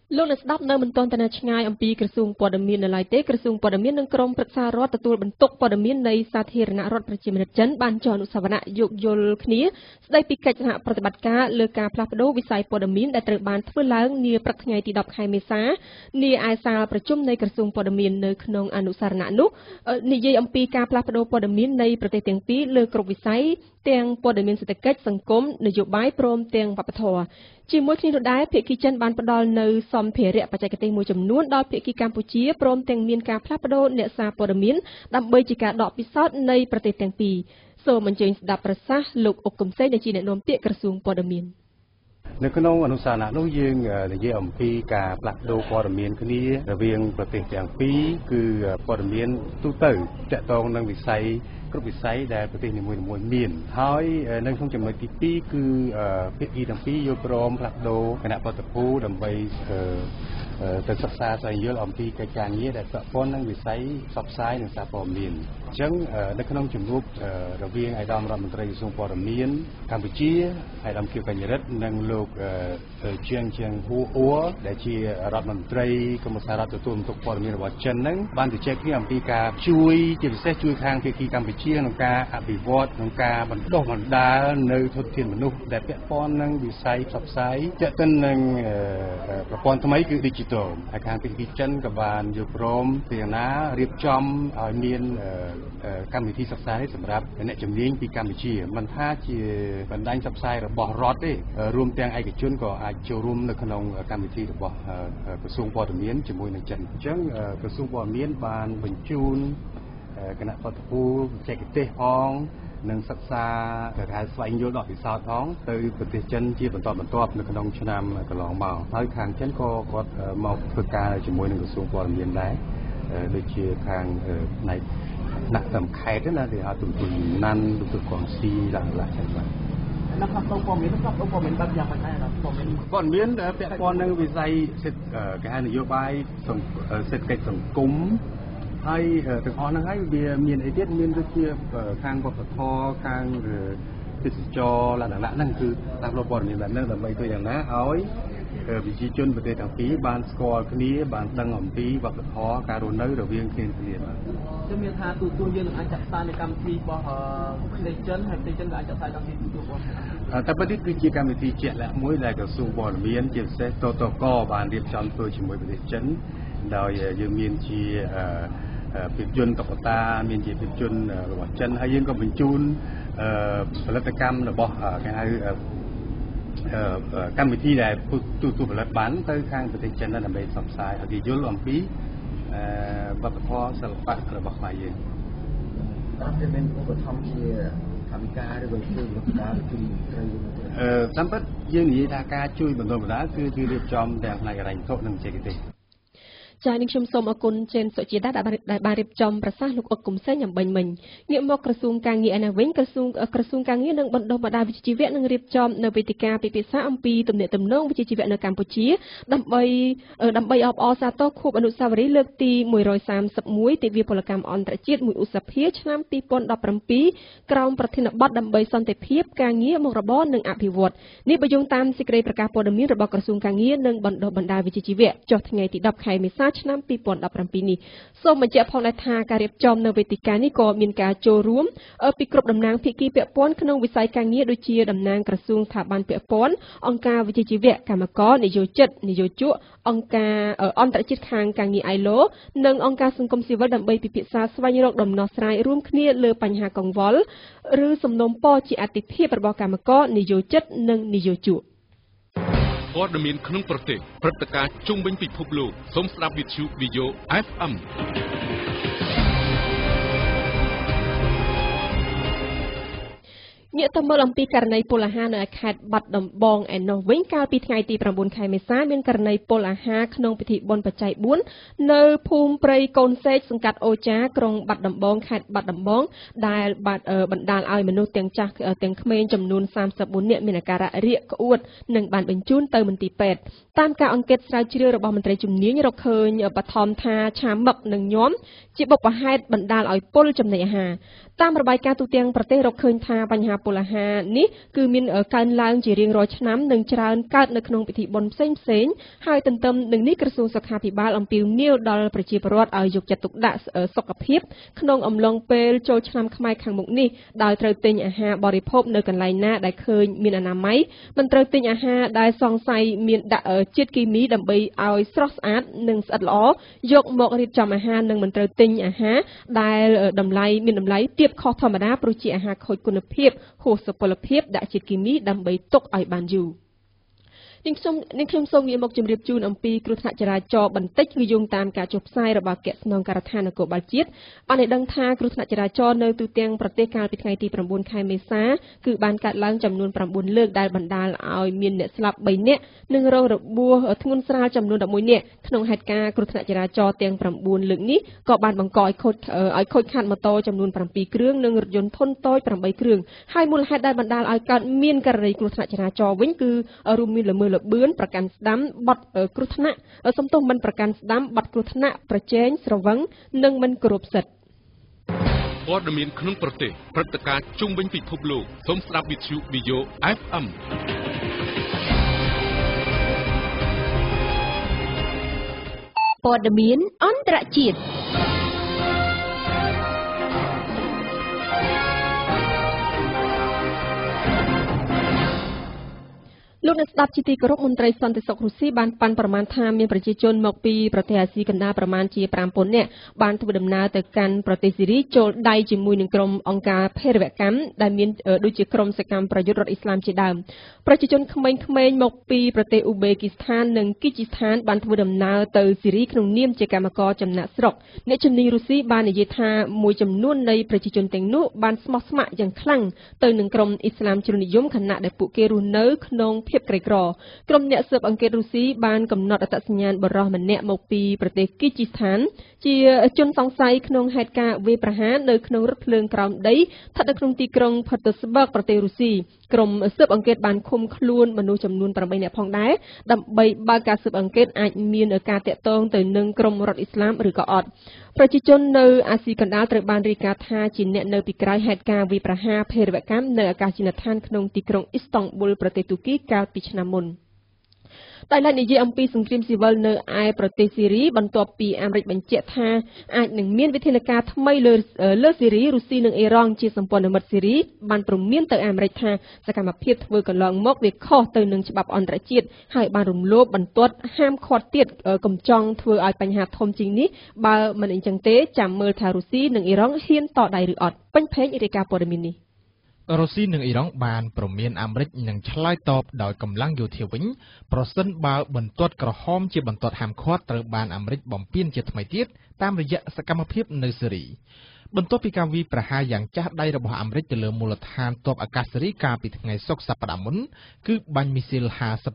លោកអ្នកស្ដាប់នៅមិនទាន់ទៅឆ្ងាយអំពីក្រសួងព័ត៌មាននៅឡើយទេក្រសួងព័ត៌មាននិងក្រមប្រឹក្សារដ្ឋទទួលបន្ទុកព័ត៌មាននៃសាធារណរដ្ឋប្រជាមានិតចិនបានចុះអនុស្សាវនៈយោគយល់គ្នាស្ដីពីកិច្ចសហប្រតិបត្តិការលើការផ្លាស់ប្តូរវិស័យព័ត៌មានដែលត្រូវបានធ្វើឡើងនាព្រឹកថ្ងៃទី10ខែមេសានាឯសាលប្រជុំនៃក្រសួងព័ត៌មាននៅក្នុងអនុស្សាវនៈនោះនិយាយអំពីការផ្លាស់ប្តូរព័ត៌មាននៃប្រទេសទាំងពីរលើគ្រប់វិស័យទាំងព័ត៌មានសេដ្ឋកិច្ចសង្គមនយោបាយព្រមទាំងវប្បធម៌ជាមួយគ្នានោះដែរភាគីចិនបានផ្ដល់នៅសម្ភារៈបច្ចេកទេសមួយចំនួនដល់ភាគីកម្ពុជាព្រមទាំងមានការផ្លាស់ប្តូរអ្នកសារព័ត៌មានដើម្បីជាការដកពិសោធន៍នៃប្រទេសទាំងពីរសូមអញ្ជើញស្ដាប់ប្រសាសន៍លោកអុកកំសែងដែលជាអ្នកនាំពាក្យក្រសួងព័ត៌មាននៅក្នុងអនុស្សាវនៈនោះយើងនិយាយអំពីការផ្លាស់ប្ដូរព័ត៌មានគ្នារវាងប្រទេសទាំងពីរគឺព័ត៌មានទូទៅទាក់ទងនឹងវិស័យគ្រប់វិស័យដែលប្រទេសនីមួយៗមានហើយនៅក្នុងចំណុចទី2គឺភាគីទាំងពីរយល់ព្រមផ្លាស់ប្ដូរគណៈបទភូដើម្បីទៅសិក្សាស្វែងយល់អំពីកិច្ចការងារដែលពាក់ព័ន្ធនឹងវិស័យផ្សព្វផ្សាយនិងសារព័ត៌មានអញ្ចឹងនៅក្នុងជំនួបរវាងឯកឧត្តមរដ្ឋមន្ត្រីក្រសួងព័ត៌មានកម្ពុជាឯកឧត្តមខៀវកញ្ញរិទ្ធនិងលោកជាងហួអ៊ួដែលជារដ្ឋមន្ត្រីក្រមសាររដ្ឋទទួលបន្ទុកព័ត៌មានរបស់ចិនហ្នឹងបានជជែកគ្នាអំពីការជួយជាពិសេសជួយខាងភាគីកម្ពុជាក្នុងការអភិវឌ្ឍក្នុងការបណ្ដុះបណ្ដាលនៅធនធានមនុស្សដែលពាក់ព័ន្ធនឹងវិស័យផ្សព្វផ្សាយទាក់ទិននឹងប្រព័ន្ធថ្មីគឺ Digital ហើយខាងភាគីចិនក៏បានយល់ព្រមពីណារៀបចំឲ្យមានកម្មវិធីសិក្សានេះសម្រាប់អ្នកជំនាញពីកម្ពុជាមិនថាជាបណ្ដាញផ្សព្វផ្សាយរបស់រដ្ឋទេរួមទាំងឯកជនក៏អាចចូលរួមនៅក្នុងកម្មវិធីរបស់ក្រសួងព័ត៌មានជាមួយនឹងចិនអញ្ចឹងក្រសួងព័ត៌មានបានបញ្ជូនគណៈបទភូបច្ចេកទេសផងនិងសិក្សាការស្វែងយល់ដល់ពិសោធន៍ផងទៅប្រទេសចិនជាបន្តបន្ទាប់នៅក្នុងឆ្នាំកន្លងមកហើយខាងចិនក៏គាត់មកធ្វើការជាមួយនឹងក្រសួងព័ត៌មានដែរដូចជាខាងផ្នែកដាក់តាមខេត្តណាគេហៅទំទុយណាន់ទំទុយកងស៊ីឡើងចឹងបាទនៅក្នុងព័ត៌មានបែបយ៉ាងម៉េចដែរព័ត៌មានពាក់ព័ន្ធនឹងវិស័យគេហៅនយោបាយសេដ្ឋកិច្ចសង្គមហើយទាំងអស់ហ្នឹងហើយវាមានអីទៀតមានដូចជាខាងវប្បធម៌ខាងទេសចរលក្ខណៈហ្នឹងគឺតាមព័ត៌មានបែបហ្នឹងដើម្បីធ្វើយ៉ាងណាឲ្យប្រជាជនប្រទេសទាំងពីរបានស្គាល់គ្នាបានដឹងអំពីវប្បធម៌ការរស់នៅរវាងគ្នាបាទខ្ញុំមានថាទូទួលយើងនឹងអាចចាក់ផ្សាយនៅកម្មវិធីរបស់ប្រទេសចិនហើយប្រទេសចិនក៏អាចចាក់ផ្សាយកម្មវិធីទូទួលរបស់តែប្រទេសគឺជាកម្មវិធីជាក់លាក់មួយដែលក្រសួងព័ត៌មានជាពិសេសតតកបានរៀបចំធ្វើជាមួយប្រទេសចិនដោយយើងមានជាភាពយន្តតុក្កតាមានជាភាពយន្តរបស់ចិនហើយយើងក៏បញ្ជូនផលិតកម្មរបស់គេហៅកម្មវិធីដែលទូផលិតបានទៅខាងប្រទេសចិនដើម្បីផ្សព្វផ្សាយឲ្យគេយល់អំពីវប្បធម៌សិល្បៈរបស់ខ្មែរយើងតាមតែមានឧបត្ថម្ភជាកម្មវិការឬក៏ជួយបណ្ដាលគឺត្រូវតាមពិតយើងនិយាយថាការជួយបណ្ដុះបណ្ដាលគឺរៀបចំទាំងផ្នែកហិរញ្ញវត្ថុនិងបច្ចេកទេសចា៎នេះខ្ញុំសូមអរគុណចេនសុជាតាដែលបានរៀបចំប្រសាសន៍លោកអុកគុំសេងអំបញ្ញមិញងាកមកក្រសួងការងារឯណាវិញក្រសួងការងារនិងបណ្ដុះបណ្ដាលវិជ្ជាជីវៈនឹងរៀបចំនៅវេទិកាពិភាក្សាអំពីទំនាក់ទំនងវិជ្ជាជីវៈនៅកម្ពុជាដើម្បីអបអរសាទរខួបអនុស្សាវរីយ៍លើកទី131ទិវាពលកម្មអន្តរជាតិ1ឧសភាឆ្នាំ2017ក្រោមប្រធានបទដើម្បីសន្តិភាពការងារមុខរបរនិងអភិវឌ្ឍនេះបើយោងតាមសេចក្តីប្រកាសព័ត៌មានរបស់ក្រសួងការងារនិងបណ្ដុះបណ្ដាលវិជ្ជាជីវៈចុះថ្ងៃទី10ខែមេសាឆ្នាំ2017នេះសូមបញ្ជាក់ផងដែរថាការរៀបចំនៅវេទិកានេះក៏មានការចូលរួមពីគ្រប់តំណាងភាគីពាក់ព័ន្ធក្នុងវិស័យការងារដូចជាតំណាងក្រសួងស្ថាប័នពាក់ព័ន្ធអង្គការវិជ្ជាជីវៈកម្មករនិយោជិតនិយោជកអង្គការអន្តរជាតិខាងការងារ ILO និងអង្គការសង្គមស៊ីវិលដើម្បីពិភាក្សាស្វែងរកដំណោះស្រាយរួមគ្នាលើបញ្ហាកង្វល់ឬសំណុំពរជាអាទិភាពរបស់កម្មករនិយោជិតនិងនិយោជកព័ត៌មានក្នុងប្រទេសព្រឹត្តិការណ៍ជុំវិញពិភពលោកសូមស្ដាប់វិទ្យុ VAYO FM ងាកទៅមើលអំពីករណីពលអាហារនៅខេត្តបាត់ដំបងឯណោះវិញកាលពីថ្ងៃទី9ខែមេសាមានករណីពលអាហារក្នុងពិធីបុណ្យបច្ច័យ4នៅភូមិព្រៃកូនសេកសង្កាត់អូចាក្រុងបាត់ដំបងខេត្តបាត់ដំបងដែលបណ្ដាលឲ្យមនុស្សទាំងចាស់ទាំងក្មេងចំនួន34នាក់មានអាការៈរាគក្អួតនិងបានបញ្ជូនទៅមន្ទីរពេទ្យតាមការអង្កេតស្រាវជ្រាវរបស់មន្ត្រីជំនាញរកឃើញបឋមថាឆាមឹកនិងញោមជាបុព្វហេតុបណ្ដាលឲ្យពុលចំណីអាហារតាមរបាយការណ៍ទូទាំងប្រទេសរកឃើញថាបញ្ហាពលអាហារនេះគឺមានកើនឡើងជារៀងរាល់ឆ្នាំនិងច្រើនកើតនៅក្នុងពិធីបុណ្យផ្សេងៗហើយទន្ទឹមនឹងនេះក្រសួងសុខាភិបាលអំពាវនាវដល់ប្រជាពលរដ្ឋឲ្យយកចិត្តទុកដាក់សុខភាពក្នុងអំឡុងពេលចូលឆ្នាំខ្មែរខាងមុខនេះដោយត្រូវទិញអាហារបរិភោគនៅកន្លែងណាដែលឃើញមានអនាម័យមិនត្រូវទិញអាហារដែលសង្ស័យមានដាក់ជាតិគីមីដើម្បីឲ្យស្រស់ស្អាតនិងស្អិតល្អយកមករៀបចំអាហារនិងមិនត្រូវទិញអាហារដែលមានតម្លៃទាបខុសធម្មតាព្រោះជាអាហារខូចគុណភាពហួសសុពលភាពដាក់ជាតិគីមីដើម្បីទុកឲ្យបានយូរនាងខ្ញុំសូមងាកមកជម្រាបជូនអំពីគ្រោះថ្នាក់ចរាចរណ៍បន្តិចគឺយោងតាមការចុះផ្សាយរបស់អគ្គស្នងការដ្ឋាននគរបាលជាតិបានឲ្យដឹងថាគ្រោះថ្នាក់ចរាចរណ៍នៅទូទាំងប្រទេសកាលពីថ្ងៃទី9ខែមេសាគឺបានកើតឡើងចំនួន9លើកដែលបណ្ដាលឲ្យមានអ្នកស្លាប់3នាក់និងរងរបួសធ្ងន់ស្រាលចំនួន11នាក់ក្នុងហេតុការណ៍គ្រោះថ្នាក់ចរាចរណ៍ទាំង9លើកនេះក៏បានបង្កឲ្យខូចខាតម៉ូតូចំនួន7គ្រឿងនិងរថយន្តធុនតូច8គ្រឿងហើយមូលហេតុដែលបណ្ដាលឲ្យកើតមានករណីគ្រោះថ្នាក់ចរាចរណ៍វិញគឺរួមមានល្មើសល្បឿនប្រកាន់ស្ដាំបទគ្រោះថ្នាក់សំទោសមិនប្រកាន់ស្ដាំបទគ្រោះថ្នាក់ប្រជែងស្រវឹងនិងមិនគោរពសិទ្ធិព័ត៌មានក្នុងប្រទេសព្រឹត្តិការណ៍ជុំវិញពិភពលោកសូមស្ដាប់វិទ្យុ VAYO FM ព័ត៌មានអន្តរជាតិលោកអ្នកស្ដាប់ជាទីគោរពមន្ត្រីសន្តិសុខរុស្ស៊ីបានប៉ាន់ប្រមាណថាមានប្រជាជនមកពីប្រទេសអាស៊ីកណ្ដាលប្រមាណជា 5000 នាក់បានធ្វើដំណើរទៅកាន់ប្រទេសស៊ីរីចូលដៃជាមួយនឹងក្រុមអង្គការភេរវកម្មដែលមានដូចជាក្រុមសកម្មប្រយុទ្ធរដ្ឋអ៊ីស្លាមជាដើមប្រជាជនក្មេងៗមកពីប្រទេសអ៊ូបេគីស្ថាននិងគីជីស្ថានបានធ្វើដំណើរទៅស៊ីរីក្នុងនាមជាកម្មករចំណាក់ស្រុកអ្នកជំនាញរុស្ស៊ីបាននិយាយថាមួយចំនួននៃប្រជាជនទាំងនោះបានស្មោះស្ម័គ្រយ៉ាងខ្លាំងទៅនឹងក្រុមអ៊ីស្លាមជ្រុលនិយមខណៈដែលពួកគេរស់នៅក្នុងភាពក្រីក្រក្រុមអ្នកស៊ើបអង្កេតរុស្ស៊ីបានកំណត់អត្តសញ្ញាណបរិសុទ្ធម្នាក់មកពីប្រទេសគីជីស្ថានជាជនសង្ស័យក្នុងហេតុការណ៍វាយប្រហារនៅក្នុងរថភ្លើងក្រោមដីស្ថិតនៅក្នុងទីក្រុងផាតឺស្បឺកប្រទេសរុស្ស៊ីក្រុមស៊ើបអង្កេតបានឃុំខ្លួនមនុស្សចំនួន8នាក់ផងដែរដើម្បីបើកការស៊ើបអង្កេតអាចមានការតាក់ទងទៅនឹងក្រុមរដ្ឋអ៊ីស្លាមឬក៏អត់ប្រជាជននៅអាស៊ីកណ្ដាលត្រូវបានរាយការណ៍ថាជាអ្នកនៅពីក្រោយហេតុការណ៍វាយប្រហារភេរវកម្មនៅអាកាសយានដ្ឋានក្នុងទីក្រុងអ៊ីស្តង់ប៊ុលប្រទេសទូគីកាលពីឆ្នាំមុនតែឡើយនិយាយអំពីសង្គ្រាមស៊ីវិលនៅឯប្រទេសស៊ីរីបន្ទាប់ពីអាមេរិកបញ្ជាក់ថាអាចនឹងមានវិធានការថ្មីលើស៊ីរីរុស្ស៊ីនិងអ៊ីរ៉ង់ជាសម្ព័ន្ធមិត្តស៊ីរីបានព្រមានទៅអាមេរិកថាសកម្មភាពធ្វើកន្លងមកវាខុសទៅនឹងច្បាប់អន្តរជាតិហើយបានរំលោភបន្ទាត់ហាមឃាត់ទៀតកំចង់ធ្វើឲ្យបញ្ហាធំជាងនេះបើមិនអញ្ចឹងទេចាំមើលថារុស្ស៊ីនិងអ៊ីរ៉ង់ហ៊ានតដៃឬអត់ពេញពេញរាយការណ៍ព័ត៌មាននេះរុស្ស៊ីនិងអ៊ីរ៉ង់បានព្រមានអាមេរិកនឹងឆ្លើយតបដោយកម្លាំងយោធាវិញប្រសិនបើបន្ទាត់ក្រហមជាបន្ទាត់ហាមឃាត់ត្រូវបានអាមេរិកបំពានជាថ្មីទៀតតាមរយៈសកម្មភាពនៅស៊េរីបន្ទាប់ពីការវាយប្រហារយ៉ាងចាស់ដៃរបស់អាមេរិកទៅលើមូលដ្ឋានទ័ពអាកាសស៊េរីកាលពីថ្ងៃសុក្រសប្តាហ៍មុនគឺបាញ់មីស៊ីល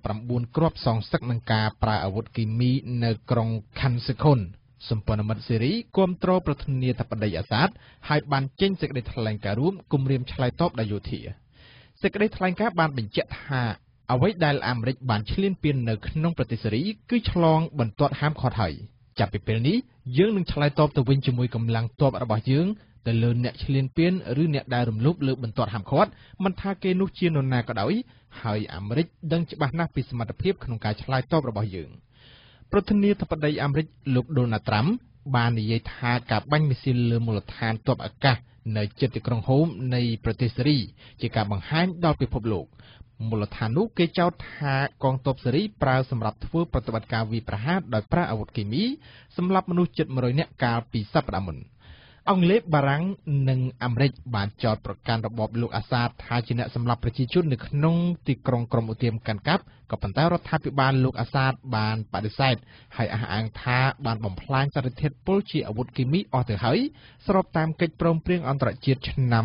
59គ្រាប់សងសឹកនឹងការប្រើអាវុធគីមីនៅក្រុងខាន់សេខុនសម្ព័ន្ធមិត្តស៊េរីគាំទ្រប្រធានាធិបតីអាសាដហើយបានចេញសេចក្តីថ្លែងការណ៍រួមគម្រាមឆ្លើយតបដោយយោធាសេចក្តីថ្លែងការណ៍បានបញ្ជាក់ថាអ្វីដែលអាមេរិកបានឈ្លានពាននៅក្នុងប្រទេសស៊េរីគឺឆ្លងបន្ទាត់ហាមឃាត់ហើយចាប់ពីពេលនេះយើងនឹងឆ្លើយតបទៅវិញជាមួយកម្លាំងទ័ពរបស់យើងទៅលើអ្នកឈ្លានពានឬអ្នកដែលរំលោភលើបន្ទាត់ហាមឃាត់មិនថាគេនោះជានរណាក៏ដោយហើយអាមេរិកដឹងច្បាស់ណាស់ពីសមត្ថភាពក្នុងការឆ្លើយតបរបស់យើងប្រធានាធិបតីអាមេរិកលោកដូណាល់ត្រាំបាននិយាយថាការបាញ់មីស៊ីលលើមូលដ្ឋានទ័ពអាកាសនៅជិតទីក្រុងហូមនៃប្រទេសស៊េរីជាការបង្ហាញដល់ពិភពលោកមូលដ្ឋាននោះគេចោទថាកងទ័ពស៊េរីប្រើសម្រាប់ធ្វើប្រតិបត្តិការវាយប្រហារដោយប្រើអាវុធគីមីសម្រាប់មនុស្សជិត100នាក់កាលពីសប្តាហ៍មុនអង់គ្លេសបារាំងនិងអាមេរិកបានចោទប្រកាន់របបលោកអាសាដថាជាអ្នកសម្លាប់ប្រជាជននៅក្នុងទីក្រុងក្រុមឧទាមកាន់កាប់ក៏ប៉ុន្តែរដ្ឋាភិបាលលោកអាសាដបានបដិសេធហើយអះអាងថាបានបំផ្លាញសារធាតុពុលជាអាវុធគីមីអស់ទៅហើយស្របតាមកិច្ចព្រមព្រៀងអន្តរជាតិឆ្នាំ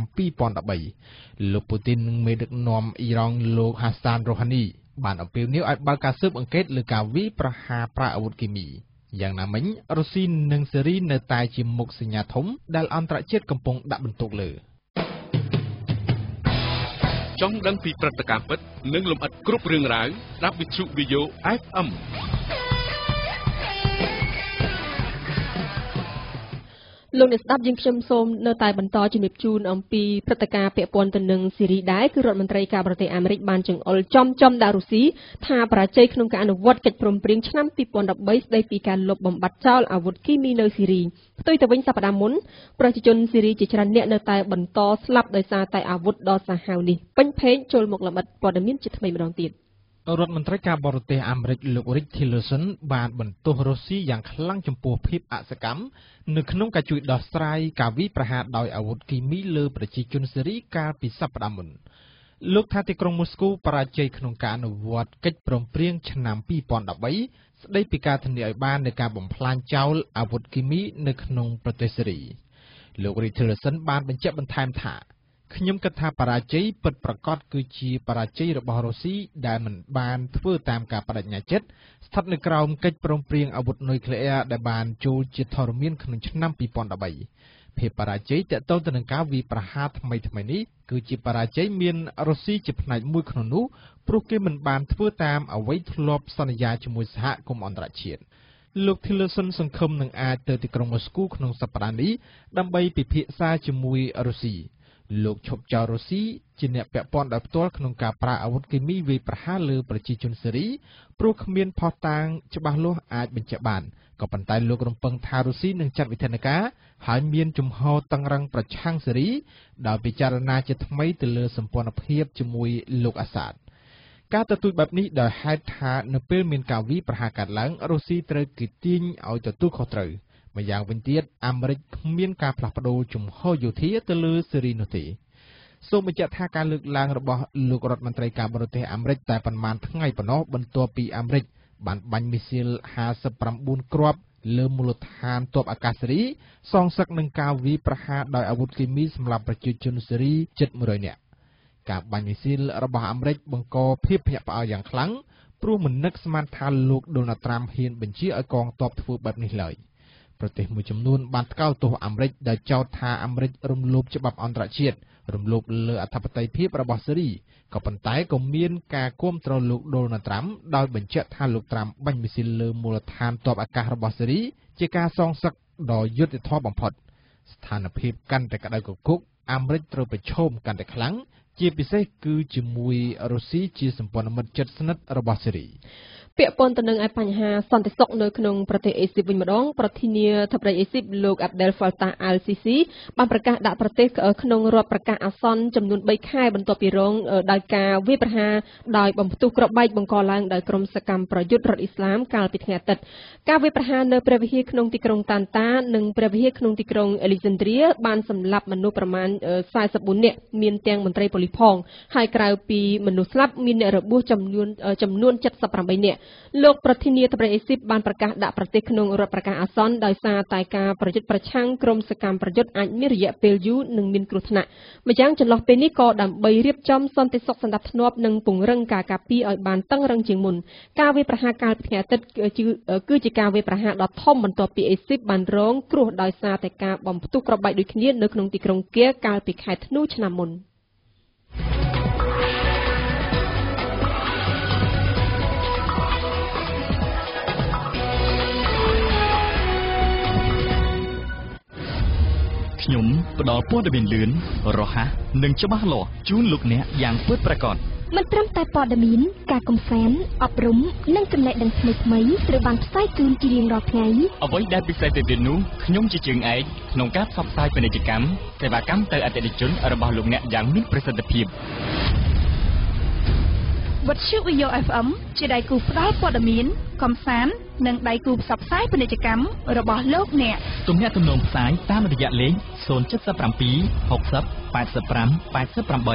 2013លោកពូទីននិងមេដឹកនាំអ៊ីរ៉ង់លោកហាសានរ៉ូហានីបានអំពាវនាវឲ្យបើកការស៊ើបអង្កេតលើការវាយប្រហារប្រើអាវុធគីមីយ៉ាងណាមិញរុស្ស៊ីនិងស៊េរីនៅតែជាមុខសញ្ញាធំដែលអន្តរជាតិកំពុងដាក់បន្ទុកលើចង់ដឹងពីព្រឹត្តិការណ៍ពិតនិងលម្អិតគ្រប់រឿងរ៉ាវស្ដាប់វិទ្យុ VAYO FM លោកអ្នកស្ដាប់យើងខ្ញុំសូមនៅតែបន្តជំរាបជូនអំពីព្រឹត្តិការណ៍ពាក់ព័ន្ធទៅនឹងស៊ីរីដែរគឺរដ្ឋមន្ត្រីការបរទេសអាមេរិកបានចង្អុលចំដាក់រុស្ស៊ីថាបរាជ័យក្នុងការអនុវត្តកិច្ចព្រមព្រៀងឆ្នាំ2013ស្ដីពីការលុបបំបាត់ចោលអាវុធគីមីនៅស៊ីរីផ្ទុយទៅវិញសប្តាហ៍មុនប្រជាជនស៊ីរីជាច្រើនអ្នកនៅតែបន្តស្លាប់ដោយសារតែអាវុធដ៏សាហាវនេះពេញពេកចូលមកល្បិតព័ត៌មានជាថ្មីម្ដងទៀតរដ្ឋមន្ត្រីការបរទេសអាមេរិកលោក Rick Tillerson បានបន្ទោសរុស្ស៊ីយ៉ាងខ្លាំងចំពោះភាពអសកម្មនៅក្នុងការជួយដោះស្រាយការវាយប្រហារដោយអាវុធគីមីលើប្រជាជនសេរីកាលពីសប្តាហ៍មុនលោកថាទីក្រុងមូស្គូបរាជ័យក្នុងការអនុវត្តកិច្ចព្រមព្រៀងឆ្នាំ2013ស្ដីពីការធានាឲ្យបាននៃការបំផ្លាញចោលអាវុធគីមីនៅក្នុងប្រទេសសេរីលោក Rick Tillerson បានបញ្ជាក់បន្ថែមថាខ្ញុំគិតថាបរាជ័យពិតប្រាកដគឺជាបរាជ័យរបស់រុស្ស៊ីដែលមិនបានធ្វើតាមការបដិញ្ញាចិត្តស្ថិតនៅក្រោមកិច្ចព្រមព្រៀងអាវុធនុយក្លេអ៊ែរដែលបានចូលជាធរមានក្នុងឆ្នាំ2013ភាពបរាជ័យទាក់ទងទៅនឹងការវាយប្រហារថ្មីនេះគឺជាបរាជ័យមានរុស្ស៊ីជាផ្នែកមួយក្នុងនោះព្រោះគេមិនបានធ្វើតាមអ្វីធ្លាប់សន្យាជាមួយសហគមន៍អន្តរជាតិលោក Tillerson សង្ឃឹមនឹងអាចទៅទីក្រុងមូស្គូក្នុងសប្តាហ៍នេះដើម្បីពិភាក្សាជាមួយរុស្ស៊ីលោកឈប់ចោលរុស្ស៊ីជាអ្នកពាក់ព័ន្ធដោយផ្ទាល់ក្នុងការប្រើអាវុធគីមីវាយប្រហារលើប្រជាជនសេរីព្រោះគ្មានភស្តុតាងច្បាស់លាស់អាចបញ្ជាក់បានក៏ប៉ុន្តែលោករំពឹងថារុស្ស៊ីនឹងចាត់វិធានការហើយមានជំហរតឹងរ៉ឹងប្រឆាំងសេរីដោយពិចារណាជាថ្មីទៅលើសម្ព័ន្ធភាពជាមួយលោកអាសាដការទទូចបែបនេះដោយហេតុថានៅពេលមានការវាយប្រហារកើតឡើងរុស្ស៊ីត្រូវគេទាញឲ្យទទួលខុសត្រូវម្យ៉ាងវិញទៀតអាមេរិកគ្មានការផ្លាស់ប្ដូរជំហរយោធាទៅលើសេរីនោះទេសូមបញ្ជាក់ថាការលើកឡើងរបស់លោករដ្ឋមន្ត្រីការបរទេសអាមេរិកតែប៉ុន្មានថ្ងៃប៉ុណ្ណោះបន្ទាប់ពីអាមេរិកបានបាញ់មីស៊ីល59គ្រាប់លើមូលដ្ឋានទ័ពអាកាសសេរីសងសឹកនឹងការវាយប្រហារដោយអាវុធគីមីសម្រាប់ប្រជាជនសេរីជិត100នាក់ការបាញ់មីស៊ីលរបស់អាមេរិកបង្កភាពភ្ញាក់ផ្អើលយ៉ាងខ្លាំងព្រោះមិននឹកស្មានថាលោកដូណាល់ត្រាំហ៊ានបញ្ជាឲ្យកងទ័ពធ្វើបែបនេះឡើយប្រទេសមួយចំនួនបានថ្កោលទោសអាមេរិកដែលចោទថាអាមេរិករំលោភច្បាប់អន្តរជាតិរំលោភលើអធិបតេយ្យភាពរបស់សេរីក៏ប៉ុន្តែក៏មានការគាំទ្រលោកដូណាល់ត្រាំដោយបញ្ជាក់ថាលោកត្រាំបាញ់មីស៊ីលលើមូលដ្ឋានទ័ពអាកាសរបស់សេរីជាការសងសឹកដ៏យុត្តិធម៌បំផុតស្ថានភាពកាន់តែក្តៅគគុកអាមេរិកត្រូវប្រឈមកាន់តែខ្លាំងជាពិសេសគឺជាមួយរុស្ស៊ីជាសម្ព័ន្ធមិត្តជិតស្និទ្ធរបស់សេរីពាក់ព័ន្ធទៅនឹងបញ្ហាសន្តិសុខនៅក្នុងប្រទេសអេស៊ីបវិញម្ដងប្រធានាធិបតីអេស៊ីបលោក Abdel Fattah al-Sisi បានប្រកាសដាក់ប្រទេសក្នុងរដ្ឋប្រកាសអាសន្នចំនួន3ខែបន្ទាប់ពីរងដោយការវាយប្រហារដោយបំផ្ទុះគ្រាប់បែកបង្កឡើងដោយក្រុមសកម្មប្រយុទ្ធរដ្ឋអ៊ីស្លាមកាលពីថ្ងៃអាទិត្យការវាយប្រហារនៅព្រះវិហារក្នុងទីក្រុងតាន់តានិងព្រះវិហារក្នុងទីក្រុងអេលីសាន់ដ្រីបានសម្លាប់មនុស្សប្រមាណ44នាក់មានទាំងមន្ត្រីប៉ូលីសផងហើយក្រៅពីមនុស្សស្លាប់មានអ្នករបួសចំនួន78នាក់លោកប្រធានាធិបតីអេស៊ីបបានប្រកាសដាក់ប្រទេសក្នុងរដ្ឋប្រកាសអាសន្នដោយសារតែការប្រយុទ្ធប្រឆាំងក្រុមសកម្មប្រយុទ្ធអាចមានរយៈពេលយូរនិងមានគ្រោះថ្នាក់ម្យ៉ាងចន្លោះពេលនេះក៏ដើម្បីរៀបចំសន្តិសុខសណ្ដាប់ធ្នាប់និងពង្រឹងការការពារឲ្យបានតឹងរ៉ឹងជាងមុនការវាយប្រហារកាលពីថ្ងៃអាទិត្យគឺជាការវាយប្រហារដ៏ធំបន្ទាប់ពីអេស៊ីបបានរងគ្រោះដោយសារតែការបំផ្ទុះគ្រាប់បែកដូចគ្នានៅក្នុងទីក្រុងគៀកាលពីខែធ្នូឆ្នាំមុនខ្ញុំផ្ដល់ព័ត៌មានលឿនរហ័សនិងច្បាស់លាស់ជូនលោកអ្នកយ៉ាងពិតប្រាកដមិនត្រឹមតែព័ត៌មានការកម្សាន្តអប់រំនិងចំណេះដឹងថ្មីៗត្រូវបានផ្សាយជូនជារៀងរាល់ថ្ងៃអ្វីដែលពិសេសទៅទៀតនោះខ្ញុំជាជើងឯកក្នុងការផ្សព្វផ្សាយពាណិជ្ជកម្មសេវាកម្មទៅអតិថិជនរបស់លោកអ្នកយ៉ាងមានប្រសិទ្ធភាពវិទ្យុ VAYO FM ជាដៃគូផ្ដល់ព័ត៌មានកម្សាន្តនិងដៃគូផ្សព្វផ្សាយពាណិជ្ជកម្មរបស់លោកអ្នកទំនាក់ទំនងផ្សាយតាមរយៈលេខ077 60 85 88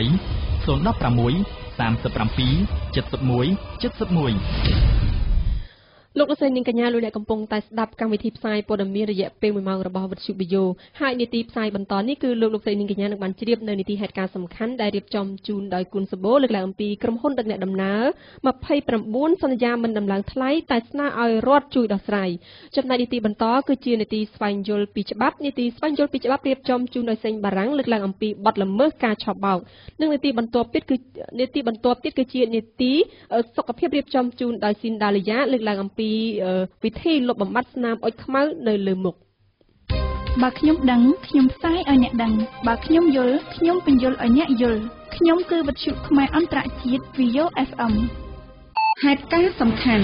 016 37 71 លោកលោកស្រីនាងកញ្ញាលោកអ្នកកំពុងតែស្ដាប់កម្មវិធីផ្សាយព័ត៌មានរយៈពេល1ម៉ោងរបស់វិទ្យុ VAYO ហើយនីតិផ្សាយបន្តនេះគឺលោកលោកស្រីនាងកញ្ញានឹងបានជ្រាបនៅនីតិហេតុការណ៍សំខាន់ដែលរៀបចំជូនដោយគុណសម្បូរលើកឡើងអំពីក្រុមហ៊ុនដឹកអ្នកដំណើរ29សន្យាមិនដំឡើងថ្លៃតែស្នើឲ្យរដ្ឋជួយដោះស្រាយចំណែកនីតិបន្តគឺជានីតិស្វែងយល់ពីច្បាប់នីតិស្វែងយល់ពីច្បាប់រៀបចំជូនដោយសេងបារាំងលើកឡើងអំពីបទល្មើសការឆបោកនិងនីតិបន្ទាប់ទៀតគឺជានីតិសុខភាពរៀបចំជូនដោយស៊ីនដាលីយ៉ាលើកឡើងអំពីវិធីលុបបំបាត់ស្នាមអុចខ្មៅនៅលើមុខបើខ្ញុំដឹងខ្ញុំផ្សាយឲ្យអ្នកដឹងបើខ្ញុំយល់ខ្ញុំពន្យល់ឲ្យអ្នកយល់ខ្ញុំគឺវិទ្យុខ្មែរអន្តរជាតិ VAYO FM ហេតុការណ៍សំខាន់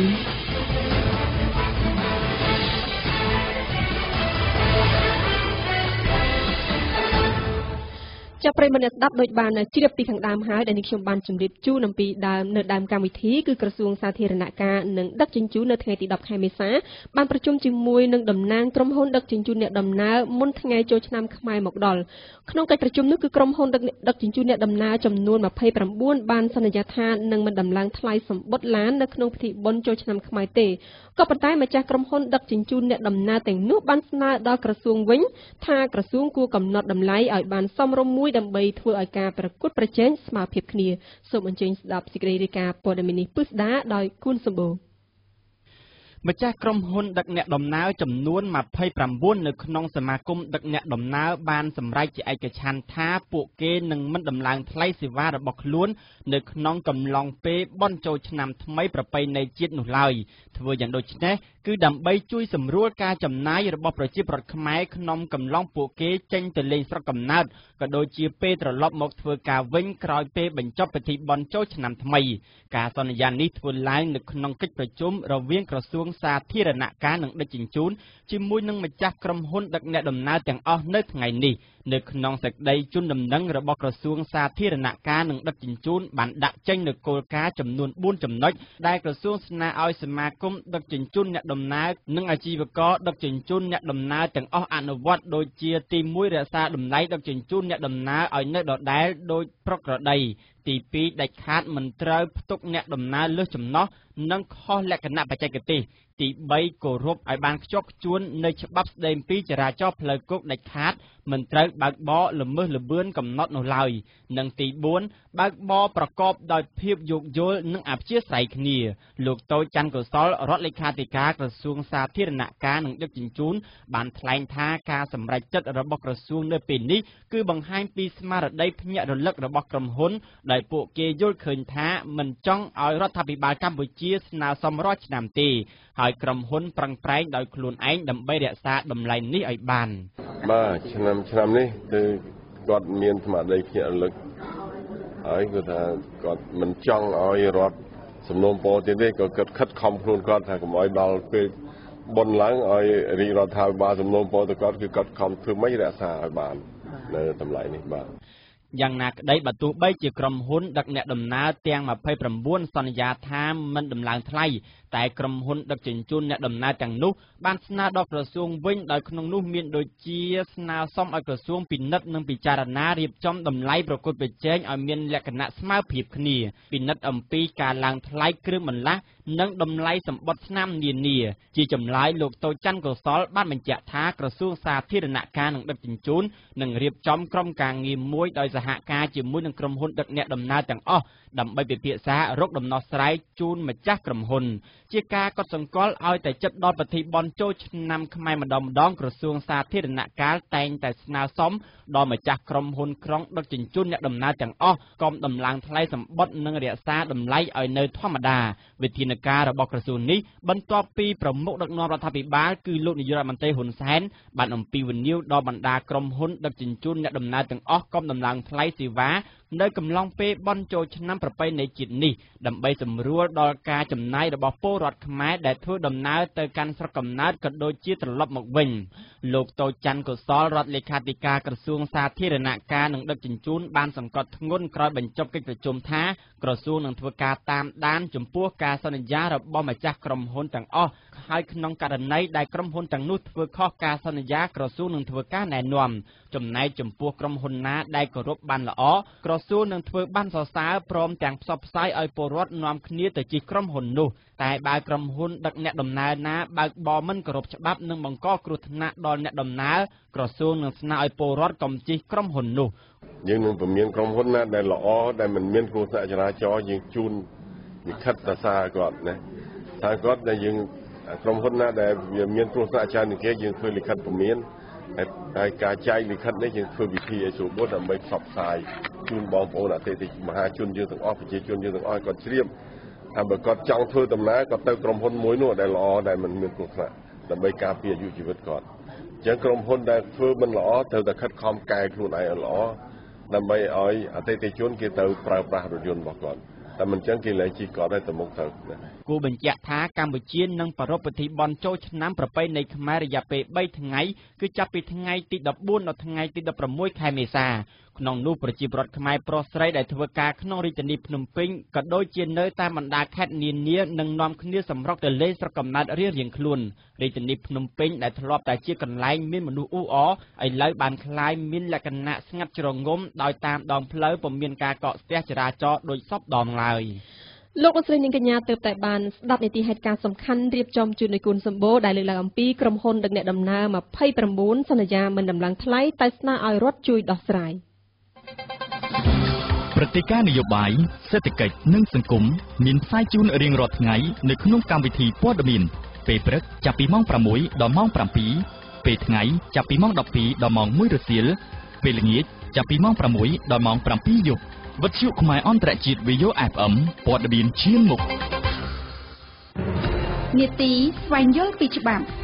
ចាប់ប្រិយមិត្តអ្នកស្ដាប់ដូចបានជ្រាបពីខាងដើមហើយដែលនេះខ្ញុំបានជម្រាបជូនអំពីដើមកម្មវិធីគឺក្រសួងសាធារណការនិងដឹកជញ្ជូននៅថ្ងៃទី10ខែមេសាបានប្រជុំជាមួយនឹងតំណាងក្រុមហ៊ុនដឹកជញ្ជូនអ្នកដំណើរមុនថ្ងៃចូលឆ្នាំខ្មែរមកដល់ក្នុងកិច្ចប្រជុំនេះគឺក្រុមហ៊ុនដឹកជញ្ជូនអ្នកដំណើរចំនួន29បានសន្យាថានឹងមិនដំឡើងថ្លៃសម្បត្តិឡាននៅក្នុងពិធីបុណ្យចូលឆ្នាំខ្មែរទេក៏ប៉ុន្តែម្ចាស់ក្រុមហ៊ុនដឹកជញ្ជូនអ្នកដំណើរទាំងនោះបានស្នើដល់ក្រសួងវិញថាក្រសួងគួរកំណត់តម្លៃឲ្យបានសមរម្យមួយដើម្បីធ្វើឲ្យការប្រកួតប្រជែងស្មើភាពគ្នាសូមអញ្ជើញស្ដាប់សេចក្តីរាយការណ៍ព័ត៌មាននេះពិស្ដាដោយគុណសម្បូរម្ចាស់ក្រុមហ៊ុនដឹកអ្នកដំណើរចំនួន29នៅក្នុងសមាគមដឹកអ្នកដំណើរបានសម្រេចជាឯកច្ឆន្ទថាពួកគេនឹងមិនដំឡើងថ្លៃសេវារបស់ខ្លួននៅក្នុងកំឡុងពេលបុណ្យចូលឆ្នាំថ្មីប្រពៃណីជាតិនោះឡើយធ្វើយ៉ាងដូចនេះគឺដើម្បីជួយសម្រួលការចំណាយរបស់ប្រជាពលរដ្ឋខ្មែរក្នុងកំឡុងពួកគេចេញទៅលេងស្រុកកំណើតក៏ដូចជាពេលត្រឡប់មកធ្វើការវិញក្រោយពេលបញ្ចប់ពិធីបុណ្យចូលឆ្នាំថ្មីការសន្យានេះធ្វើឡើងនៅក្នុងកិច្ចប្រជុំរវាងក្រសួងសាធារណការនិងដឹកជញ្ជូនជាមួយនឹងម្ចាស់ក្រុមហ៊ុនដឹកអ្នកដំណើរទាំងអស់នៅថ្ងៃនេះនៅក្នុងសេចក្តីជូនដំណឹងរបស់ក្រសួងសាធារណការនិងដឹកជញ្ជូនបានដាក់ចេញនូវគោលការណ៍ចំនួន4ចំណុចដែលក្រសួងស្នើឲ្យសមាគមដឹកជញ្ជូនអ្នកដំណើរនិងអាជីវករដឹកជញ្ជូនអ្នកដំណើរទាំងអស់អនុវត្តដូចជាទី1រក្សាតម្លៃដឹកជញ្ជូនអ្នកដំណើរឲ្យនៅដដែលដោយប្រក្រតីទី2ដាច់ខាតមិនត្រូវផ្ទុកអ្នកដំណើរលើសចំណុះនិងខុសលក្ខណៈបច្ចេកទេសទី3គោរពឲ្យបានខ្ជាប់ខ្ជួននៅច្បាប់ស្តីពីចរាចរណ៍ផ្លូវគោកដាច់ខាតមិនត្រូវបើកបរល្មើសល្បឿនកំណត់នោះឡើយនិងទី4បើកបរប្រកបដោយភាពយោគយល់និងអព្យាស្រ័យគ្នាលោកតូចច័ន្ទកុសលរដ្ឋលេខាធិការក្រសួងសាធារណការនិងដឹកជញ្ជូនបានថ្លែងថាការសម្រេចចិត្តរបស់ក្រសួងនៅពេលនេះគឺបង្ហាញពីស្មារតីភ្ញាក់រលឹករបស់ក្រុមហ៊ុនដែលពួកគេយល់ឃើញថាមិនចង់ឲ្យរដ្ឋាភិបាលកម្ពុជាស្នើសុំរាល់ឆ្នាំទេហើយក្រុមហ៊ុនប្រឹងប្រែងដោយខ្លួនឯងដើម្បីរក្សាតម្លៃនេះឲ្យបានបាទឆ្នាំនេះគឺគាត់មានស្មារតីភ្ញាក់រលឹកហើយគាត់ថាគាត់មិនចង់ឲ្យរដ្ឋសំណូមពរទៀតទេក៏គាត់ខិតខំខ្លួនគាត់ថាកុំឲ្យដល់ពេលបុណ្យឡើងឲ្យរាជរដ្ឋាភិបាលសំណូមពរទៅគាត់គឺគាត់ខំធ្វើម៉េចរក្សាឲ្យបាននៅតម្លៃនេះបាទយ៉ាងណាក្តីបើទោះបីជាក្រុមហ៊ុនដឹកអ្នកដំណើរទាំង29សន្យាថាមិនដំឡើងថ្លៃតែក្រុមហ៊ុនដឹកជញ្ជូនអ្នកដំណើរទាំងនោះបានស្នើដល់ក្រសួងវិញដោយក្នុងនោះមានដូចជាស្នើសុំឲ្យក្រសួងពិនិត្យនិងពិចារណារៀបចំតម្លៃប្រកួតប្រជែងឲ្យមានលក្ខណៈស្មើភាពគ្នាពិនិត្យអំពីការឡើងថ្លៃគ្រឿងបន្លាស់និងតម្លៃសម្បត្តិស្នាមនានាជាចម្លើយលោកតូចច័ន្ទកុសលបានបញ្ជាក់ថាក្រសួងសាធារណការនិងដឹកជញ្ជូននឹងរៀបចំក្រុមការងារមួយដោយសហការជាមួយនឹងក្រុមហ៊ុនដឹកអ្នកដំណើរទាំងអស់ដើម្បីពិភាក្សារកដំណោះស្រាយជូនម្ចាស់ក្រុមហ៊ុនជាការកត់សម្គាល់ឲ្យតែចិត្តដល់ពិធីបុណ្យចូលឆ្នាំខ្មែរម្ដងក្រសួងសាធារណការតែងតែស្នើសុំដល់ម្ចាស់ក្រុមហ៊ុនក្រុងដឹកជញ្ជូនអ្នកដំណើរទាំងអស់កុំដំឡើងថ្លៃសម្បត្តិនិងរក្សាតម្លៃឲ្យនៅធម្មតាវិធានការរបស់ក្រសួងនេះបន្ទាប់ពីប្រមុខដឹកនាំរដ្ឋាភិបាលគឺលោកនាយករដ្ឋមន្ត្រីហ៊ុនសែនបានអំពាវនាវដល់បណ្ដាក្រុមហ៊ុនដឹកជញ្ជូនអ្នកដំណើរទាំងអស់កុំដំឡើងថ្លៃសេវានៅកំឡុងពេលបុណ្យចូលឆ្នាំប្រពៃណីជាតិនេះដើម្បីសម្រួលដល់ការចំណាយរបស់ពលរដ្ឋខ្មែរដែលធ្វើដំណើរទៅកាន់ស្រុកកំណើតក៏ដូចជាត្រឡប់មកវិញលោកតូចច័ន្ទកុសលរដ្ឋលេខាធិការក្រសួងសាធារណការនិងដឹកជញ្ជូនបានសង្កត់ធ្ងន់ក្រោយបញ្ចប់កិច្ចប្រជុំថាក្រសួងនឹងធ្វើការតាមដានចំពោះការសន្យារបស់ម្ចាស់ក្រុមហ៊ុនទាំងអស់ហើយក្នុងករណីដែលក្រុមហ៊ុនទាំងនោះធ្វើខុសការសន្យាក្រសួងនឹងធ្វើការណែនាំចំណែកចំពោះក្រុមហ៊ុនណាដែលគោរពបានល្អក្រសួងនឹងធ្វើបានសរសើរព្រមទាំងផ្សព្វផ្សាយឲ្យពលរដ្ឋនាំគ្នាទៅជិះក្រុមហ៊ុននោះតែបើក្រុមហ៊ុនដឹកអ្នកដំណើរណាបើកបរមិនគោរពច្បាប់និងបង្កគ្រោះថ្នាក់ដល់អ្នកដំណើរក្រសួងនឹងស្នើឲ្យពលរដ្ឋកុំជិះក្រុមហ៊ុននោះយើងនឹងពមៀនក្រុមហ៊ុនណាដែលល្អដែលមិនមានគ្រោះថ្នាក់ចរាចរណ៍យើងជូនលិខិតទៅសារគាត់ណាសារគាត់ដែលយើងក្រុមហ៊ុនណាដែលវាមានគ្រោះថ្នាក់ច្រើនជាងគេយើងធ្វើលិខិតពមៀនហើយការចែកលិខិតនេះយើងធ្វើវិធីឲ្យស្រួលបុតដើម្បីផ្សព្វផ្សាយជូនបងប្អូនអតិថិជនមហាជនយើងទាំងអស់ប្រជាជនយើងទាំងអស់គាត់ជ្រាបថាបើគាត់ចង់ធ្វើដំណើរគាត់ទៅក្រុមហ៊ុនមួយនោះដែលល្អដែលមិនមានគ្រោះថ្នាក់ដើម្បីការពារអាយុជីវិតគាត់ចឹងក្រុមហ៊ុនដែលធ្វើមិនល្អត្រូវតែខិតខំកែខ្លួនឯងឲ្យល្អដើម្បីឲ្យអតិថិជនគេទៅប្រើប្រាស់រថយន្តរបស់គាត់តែមិនចឹងគេលែងជិះកតទៅមុខទៅគូបញ្ជាក់ថាកម្ពុជានឹងប្រារព្ធពិធីបុណ្យចូលឆ្នាំប្រពៃណីខ្មែររយៈពេល3ថ្ងៃគឺចាប់ពីថ្ងៃទី14ដល់ថ្ងៃទី16ខែមេសាក្នុងនោះប្រជាពលរដ្ឋខ្មែរប្រុសស្រីដែលធ្វើការក្នុងរាជធានីភ្នំពេញក៏ដូចជានៅតាមបណ្ដាខេត្តនានានឹងនាំគ្នាសម្រុកទៅលេងស្រុកកំណើតរៀងៗខ្លួនរាជធានីភ្នំពេញដែលធ្លាប់តែជាកន្លែងមានមនុស្សអ៊ូអរឥឡូវបានคล้ายមានលក្ខណៈស្ងាត់ជ្រងំដោយតាមដងផ្លូវពុំមានការកកស្ទះចរាចរណ៍ដូចសពដងឡើយលោកលោកស្រីនាងកញ្ញាទើបតែបានស្ដាប់នីតិហេតុការណ៍សំខាន់រៀបចំជូនដោយគុណសម្បូរដែលលើកឡើងអំពីក្រុមហ៊ុនដឹកអ្នកដំណើរ29សន្យាមិនដំឡើងថ្លៃតែស្នើឲ្យរដ្ឋជួយដោះស្រាយព្រឹត្តិការណ៍នយោបាយសេដ្ឋកិច្ចនិងសង្គមមានផ្សាយជូនរៀងរាល់ថ្ងៃនៅក្នុងកម្មវិធីព័ត៌មានពេលព្រឹកចាប់ពីម៉ោង6ដល់ម៉ោង7ពេលថ្ងៃចាប់ពីម៉ោង12ដល់ម៉ោង1រសៀលពេលល្ងាចចាប់ពីម៉ោង6ដល់ម៉ោង7យប់វិទ្យុខ្មែរអន្តរជាតិ VAYO FM ព័ត៌មានឈានមុខនីតិស្វែងយល់ពីច្បាប់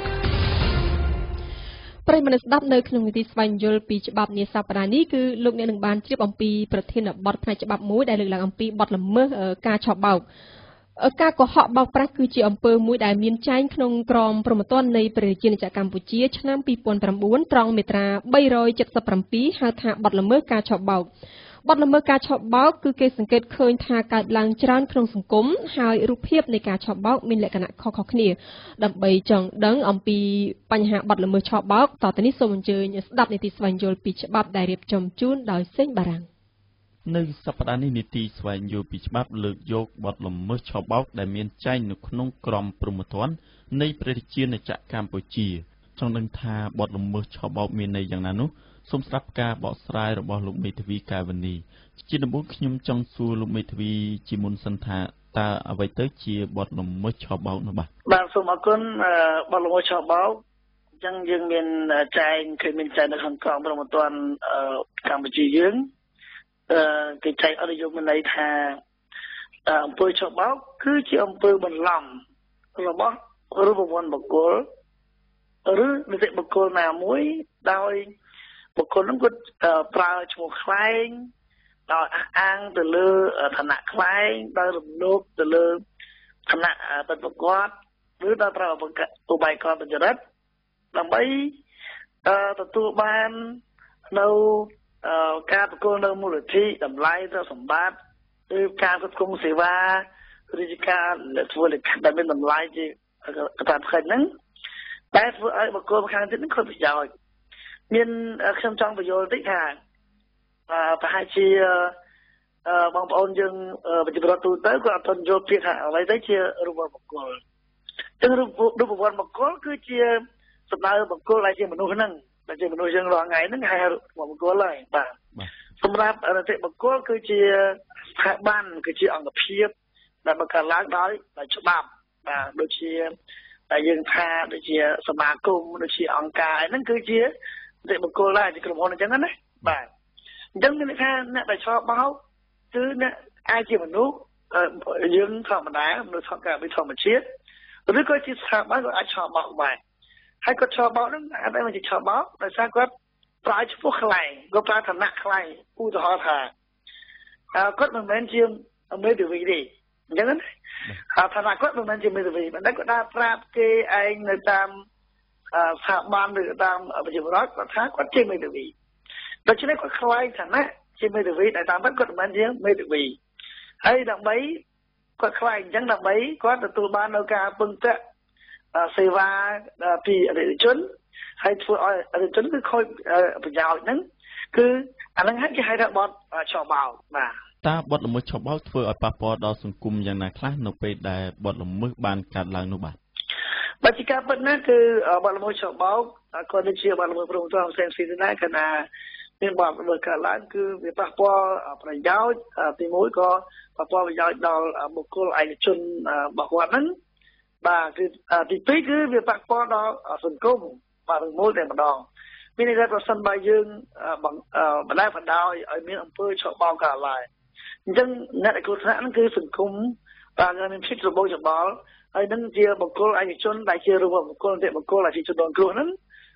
ប្រិយមិត្តស្ដាប់នៅក្នុងនីតិស្វែងយល់ពីច្បាប់នាសប្តាហ៍នេះគឺលោកអ្នកនឹងបានជ្រាបអំពីប្រធានបទផ្នែកច្បាប់មួយដែលលើកឡើងអំពីបទល្មើសការឆបោកការកុហកបោកប្រាស់គឺជាអំពើមួយដែលមានចែងក្នុងក្រមព្រហ្មទណ្ឌនៃព្រះរាជាណាចក្រកម្ពុជាឆ្នាំ2009ត្រង់មាត្រា377ហៅថាបទល្មើសការឆបោកបទល្មើសការឆបោកគឺគេសង្កេតឃើញថាកើតឡើងច្រើនក្នុងសង្គមហើយរូបភាពនៃការឆបោកមានលក្ខណៈខុសៗគ្នាដើម្បីចង់ដឹងអំពីបញ្ហាបទល្មើសឆបោកតទៅនេះសូមអញ្ជើញស្ដាប់នីតិស្វែងយល់ពីច្បាប់ដែលរៀបចំជូនដោយសេងបារាំងនៅសប្តាហ៍នេះនីតិស្វែងយល់ពីច្បាប់លើកយកបទល្មើសឆបោកដែលមានចែងនៅក្នុងក្រមព្រហ្មទណ្ឌនៃព្រះរាជាណាចក្រកម្ពុជាចង់ដឹងថាបទល្មើសឆបោកមានន័យយ៉ាងណានោះសូមស្ដាប់ការបកស្រាយរបស់លោកមេធាវីកែវនីជាដំបូងខ្ញុំចង់សួរលោកមេធាវីជាមុនសិនថាតើអ្វីទៅជាបទល្មើសឆបោកនោះបាទសូមអរគុណបទល្មើសឆបោកអញ្ចឹងយើងមានចែងឃើញមានចែងនៅក្នុងក្រមព្រហ្មទណ្ឌកម្ពុជាយើងគេចែកអរិយមន័យថាអំពើឆបោកគឺជាអំពើបន្លំរបស់រូបវន្តបុគ្គលឬនីតិបុគ្គលណាមួយដោយបុគ្គលនោះគាត់ប្រើឈ្មោះខ្លែងដោយអះអាងទៅលើឋានៈខ្លែងដោយរំលោភទៅលើឋានៈពិតប្រាកដឬដោយប្រើឧបាយកលបច្ចរិតដើម្បីទទួលបាននៅការប្រគល់នៅមូលនិធិតម្លៃទ្រព្យសម្បត្តិឬការគ្រប់គ្រងសេវារាជការធ្វើលិខិតដែលមានតម្លៃជាកតាបខិតហ្នឹងតែធ្វើឲ្យបុគ្គលខាងទៀតនឹងខុសប្រយោជន៍មានខ្ញុំចង់បញ្យល់តិចថាប្រហែលជាបងប្អូនយើងប្រជាពលរដ្ឋទូទៅគាត់អត់ទាន់យល់ពីថាអ្វីទៅជារូបវន្តបុគ្គលចឹងរូបវន្តបុគ្គលគឺជាសំដៅបុគ្គលដែលជាមនុស្សហ្នឹងដែលជាមនុស្សយើងរាល់ថ្ងៃហ្នឹងហៅរូបបុគ្គលហើយបាទសម្រាប់នីតិបុគ្គលគឺជាស្ថាប័នគឺជាអង្គភាពដែលបង្កើតឡើងដោយច្បាប់បាទដូចជាតែយើងថាដូចជាសមាគមដូចជាអង្គការហ្នឹងគឺជានីតិបុគ្គលដែរជាក្រុមហ៊ុនអញ្ចឹងណាបាទអញ្ចឹងមានន័យថាអ្នកដែលឆបោកគឺអ្នកអាចជាមនុស្សយើងធម្មតាមនុស្សធម្មជាតិឬក៏ជាស្ថាប័នក៏អាចឆបោកដែរហើយគាត់ឆបោកហ្នឹងអាចមិនជាឆបោកដោយសារគាត់ប្រើឈ្មោះខ្លែងគាត់ប្រើឋានៈខ្លែងឧទាហរណ៍ថាគាត់មិនមែនជាមេធាវីទេអញ្ចឹងណាឋានៈគាត់មិនមែនជាមេធាវីប៉ុន្តែគាត់ដើរប្រាប់គេឯងនៅតាមស្ថាប័នឬតាមប្រជាពលរដ្ឋគាត់ថាគាត់ជាមេធាវីដូច្នេះគាត់ខ្លែងឋានៈជាមេធាវីតែតាមពិតគាត់មិនមែនជាមេធាវីហើយដើម្បីគាត់ខ្លែងអញ្ចឹងដើម្បីគាត់ទទួលបាននៅការពឹងពាក់សេវាពីអតិថិជនហើយធ្វើឲ្យអតិថិជនគឺខូចប្រយោជន៍ហ្នឹងគឺអាហ្នឹងហើយគេហៅថាបទឆបោកបាទតើបទល្មើសឆបោកធ្វើឲ្យប៉ះពាល់ដល់សង្គមយ៉ាងណាខ្លះនៅពេលដែលបទល្មើសបានកើតឡើងនោះបាទបើជាការពិតណាគឺបទល្មើសឆបោកក៏ដូចជាបទល្មើសព្រហ្មទណ្ឌផ្សេងៗដែរគណៈមានបទល្មើសកើតឡើងគឺវាប៉ះពាល់ប្រយោជន៍ទីមួយក៏ប៉ះពាល់ប្រយោជន៍ដល់បុគ្គលឯកជនរបស់គាត់ហ្នឹងបាទគឺទីពីរគឺវាប៉ះពាល់ដល់សង្គមបាទទាំងមូលតែម្ដងមានន័យថាប្រសិនបើយើងបណ្ដាបណ្ដោយឲ្យមានអំពើឆបោកកើតឡើងអញ្ចឹងអ្នកដែលគ្រោះថ្នាក់ហ្នឹងគឺសង្គមបាទមានភាពច្របូកច្របល់ហើយនឹងជាបុគ្គលឯកជនដែលជារូបបុគ្គលទេបុគ្គលដែលជាជនរងគ្រោះហ្នឹង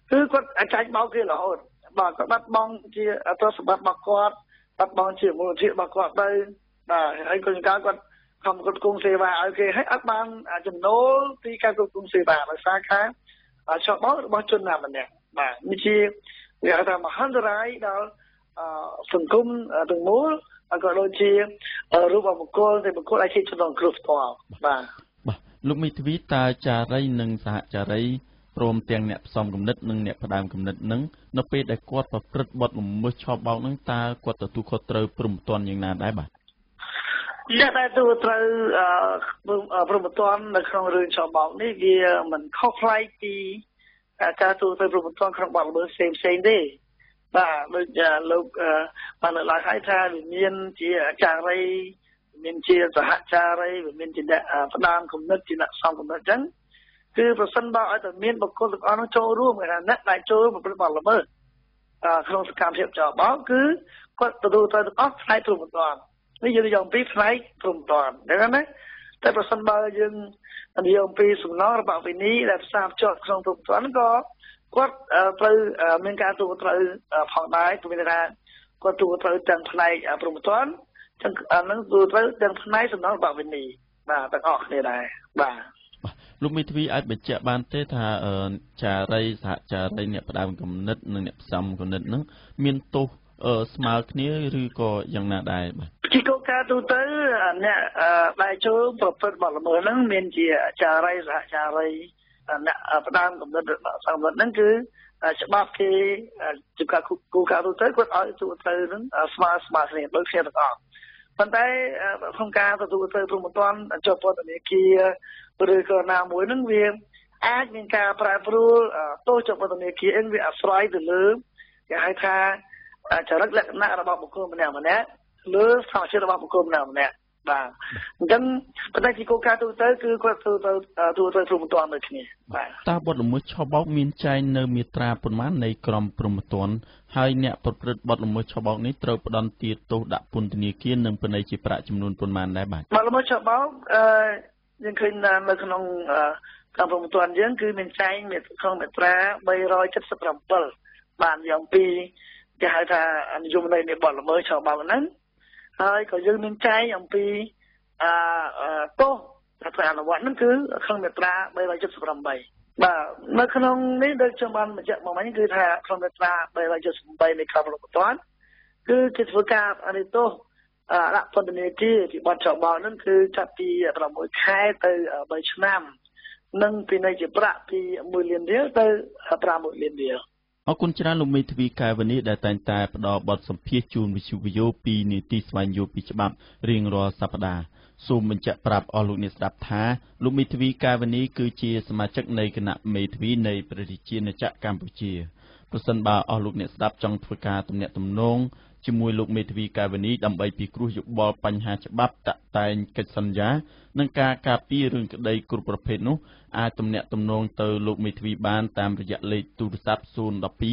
គឺគាត់ចាញ់បោកគេរហូតបាទគាត់បាត់បង់ជាទ្រព្យសម្បត្តិរបស់គាត់បាត់បង់ជាមូលនិធិរបស់គាត់ទៅបាទហើយគាត់គាត់ខំគ្រប់គ្រងសេវាឲ្យគេហើយអត់បានចំណូលពីការគ្រប់គ្រងសេវាដោយសារការឆបោករបស់ជនណាម្នាក់បាទនេះជាវាហៅថាមហន្តរាយដល់សង្គមទាំងមូលហើយក៏ដូចជារូបបុគ្គលដែលបុគ្គលអាចជាចំណងគ្រោះផ្ទាល់បាទលោកមេធាវីតើចារីនិងសហចារីព្រមទាំងអ្នកផ្សំគំនិតនិងអ្នកផ្ដើមគំនិតនឹងនៅពេលដែលគាត់ប្រព្រឹត្តបទល្មើសឆបោកនឹងតើគាត់ទទួលខុសត្រូវព្រមទណ្ឌយ៉ាងណាដែរបាទអ្នកដែលទទួលត្រូវព្រមទណ្ឌនៅក្នុងរឿងឆបោកនេះវាមិនខុសប្លែកពីការទទួលត្រូវព្រមទណ្ឌក្នុងបទល្មើសផ្សេងទេបាទដូចលោកបានលើកឡើងឲ្យថាវាមានជាចារីមានជាសហចារីវាមានជាអ្នកផ្ដើមគំនិតជាអ្នកផ្សំគំនិតអញ្ចឹងគឺប្រសិនបើឲ្យតែមានបុគ្គលទាំងអស់នោះចូលរួមគេថាអ្នកដែលចូលប្រព្រឹត្តបទល្មើសក្នុងសកម្មភាពចោលបោកគឺគាត់ទទួលត្រូវទាំងអស់ផ្នែកព្រមទណ្ឌនេះយើងនិយាយអំពីផ្នែកព្រមទណ្ឌហ្នឹងណាតែប្រសិនបើយើងនិយាយអំពីសំណងរបស់វិនីដែលផ្សារភ្ជាប់ក្នុងព្រមទណ្ឌក៏គាត់ត្រូវមានការទទួលត្រូវផងដែរគឺមានថាគាត់ទទួលត្រូវទាំងផ្នែកព្រមទណ្ឌចឹងហ្នឹងទទួលត្រូវទាំងផ្នែកសំណងរបស់វិនីបាទទាំងអស់គ្នាដែរបាទលោកមេធាវីអាចបញ្ជាក់បានទេថាចារីសហចារីអ្នកផ្ដើមគំនិតនិងអ្នកផ្សំគំនិតហ្នឹងមានទោសស្មើគ្នាឬក៏យ៉ាងណាដែរបាទជាគោលការណ៍ទូទៅអ្នកដែលចូលប្រព្រឹត្តបទល្មើសហ្នឹងមានជាចារីសហចារីអ្នកផ្ដើមគំនិតសំគំនិតហ្នឹងគឺច្បាប់គេជាគោលការណ៍ទូទៅគាត់ឲ្យទូទៅហ្នឹងស្មើគ្នាដូចគ្នាទាំងអស់ប៉ុន្តែក្នុងការទទួលត្រូវព្រមទណ្ឌជាប់ពន្ធនាគារឬក៏ណាមួយហ្នឹងវាអាចមានការប្រែប្រួលទោសជាប់ពន្ធនាគារហ្នឹងវាអាស្រ័យទៅលើគេហៅថាចរិតលក្ខណៈរបស់បុគ្គលម្នាក់លើសមាជិករបស់បុគ្គលម្នាក់បាទអញ្ចឹងប៉ុន្តែជាគោលការណ៍ទូទៅគឺគាត់ទទួលត្រូវព្រមទណ្ឌដូចគ្នាបាទតើបទល្មើសឆបោកមានចែងនៅមាត្រាប៉ុន្មាននៃក្រមព្រហ្មទណ្ឌហើយអ្នកប្រព្រឹត្តបទល្មើសឆបោកនេះត្រូវផ្ដន្ទាទោសដាក់ពន្ធនាគារនិងពិន័យជាប្រាក់ចំនួនប៉ុន្មានដែរបាទបទល្មើសឆបោកយើងឃើញនៅក្នុងក្រមព្រហ្មទណ្ឌយើងគឺមានចែងក្នុងមាត្រា377បានយ៉ាងពីគេហៅថានិយមន័យនៃបទល្មើសឆបោកហ្នឹងហើយក៏យើងមានចែងអំពីទោសដែលអនុវត្តហ្នឹងគឺក្នុងមាត្រា378បាទនៅក្នុងនេះដូចខ្ញុំបានបញ្ជាក់មកមិញគឺថាក្នុងមាត្រា378នៃក្រមព្រហ្មទណ្ឌគឺគេធ្វើការអនុទោសដាក់ពន្ធនាគារពីបទឆបោកហ្នឹងគឺចាប់ពី6ខែទៅ3ឆ្នាំនិងពិន័យជាប្រាក់ពី1លានរៀលទៅ5លានរៀលអរគុណច្រើនលោកមេធាវីកែវនីដែលតែងតែផ្ដល់បទសម្ភាសន៍ជូនវិទ្យុវីយ៉ូពីនីតិស្វែងយល់ពីច្បាប់រៀងរាល់សប្តាហ៍សូមបញ្ជាក់ប្រាប់អស់លោកអ្នកស្ដាប់ថាលោកមេធាវីកែវនីគឺជាសមាជិកនៃគណៈមេធាវីនៃប្រជាជាតិកម្ពុជាប្រសិនបើអស់លោកអ្នកស្ដាប់ចង់ធ្វើការទំនាក់ទំនងជាមួយលោកមេធាវីកែវនីដើម្បីពិគ្រោះយោបល់បញ្ហាច្បាប់តាក់តែងកិច្ចសន្យានិងការការពាររឿងក្តីគ្រប់ប្រភេទនោះអាចទំនាក់ទំនងទៅលោកមេធាវីបានតាមរយៈលេខទូរស័ព្ទ012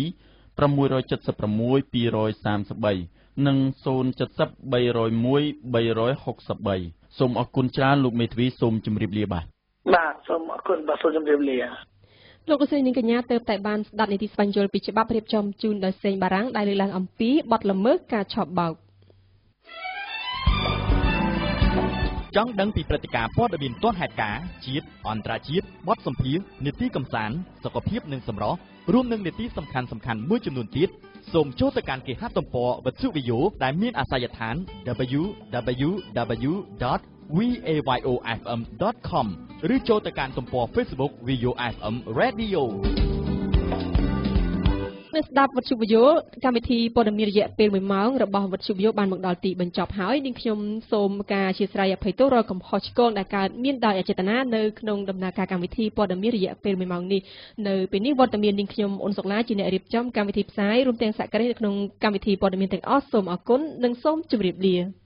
676 233និង070 301 363សូមអរគុណច្រើនលោកមេធាវីសូមជម្រាបលាបាទសូមអរគុណបាទសូមជម្រាបលាលោកស្រីនាងកញ្ញាទៅតែបានស្ដាប់នីតិស្វែងយល់ពីច្បាប់រៀបចំជូនដោយសេងបារាំងដែលលើកឡើងអំពីបទល្មើសការឆបោកចង់ដឹងពីព្រឹត្តិការណ៍ព័ត៌មានទាន់ហេតុការណ៍ជាតិអន្តរជាតិបទសម្ភាសន៍នីតិកំសាន្តសុខភាពនិងសម្រស់រួមនឹងនីតិសំខាន់មួយចំនួនទៀតសូមចូលទៅកាន់គេហទំព័រវិទ្យុវីយ៉ូដែលមានអាសយដ្ឋាន www.vayofm.com ឬចូលទៅកាន់ទំព័រ Facebook VAYO FM Radio អ្នកស្ដាប់វិទ្យុវីយ៉ូកម្មវិធីព័ត៌មានរយៈពេល1ម៉ោងរបស់វិទ្យុវីយ៉ូបានមកដល់ទីបញ្ចប់ហើយនាងខ្ញុំសូមការអធិស្ឋានអភ័យទោសរាល់កំហុសឆ្គងដែលកើតមានដោយអចេតនានៅក្នុងដំណើរការកម្មវិធីព័ត៌មានរយៈពេល1ម៉ោងនេះនៅពេលនេះវត្តមាននាងខ្ញុំអ៊ុនសុកឡាជាអ្នករៀបចំកម្មវិធីផ្សាយរួមទាំងសហការីនៅក្នុងកម្មវិធីព័ត៌មានទាំងអស់សូមអរគុណនិងសូមជម្រាបលា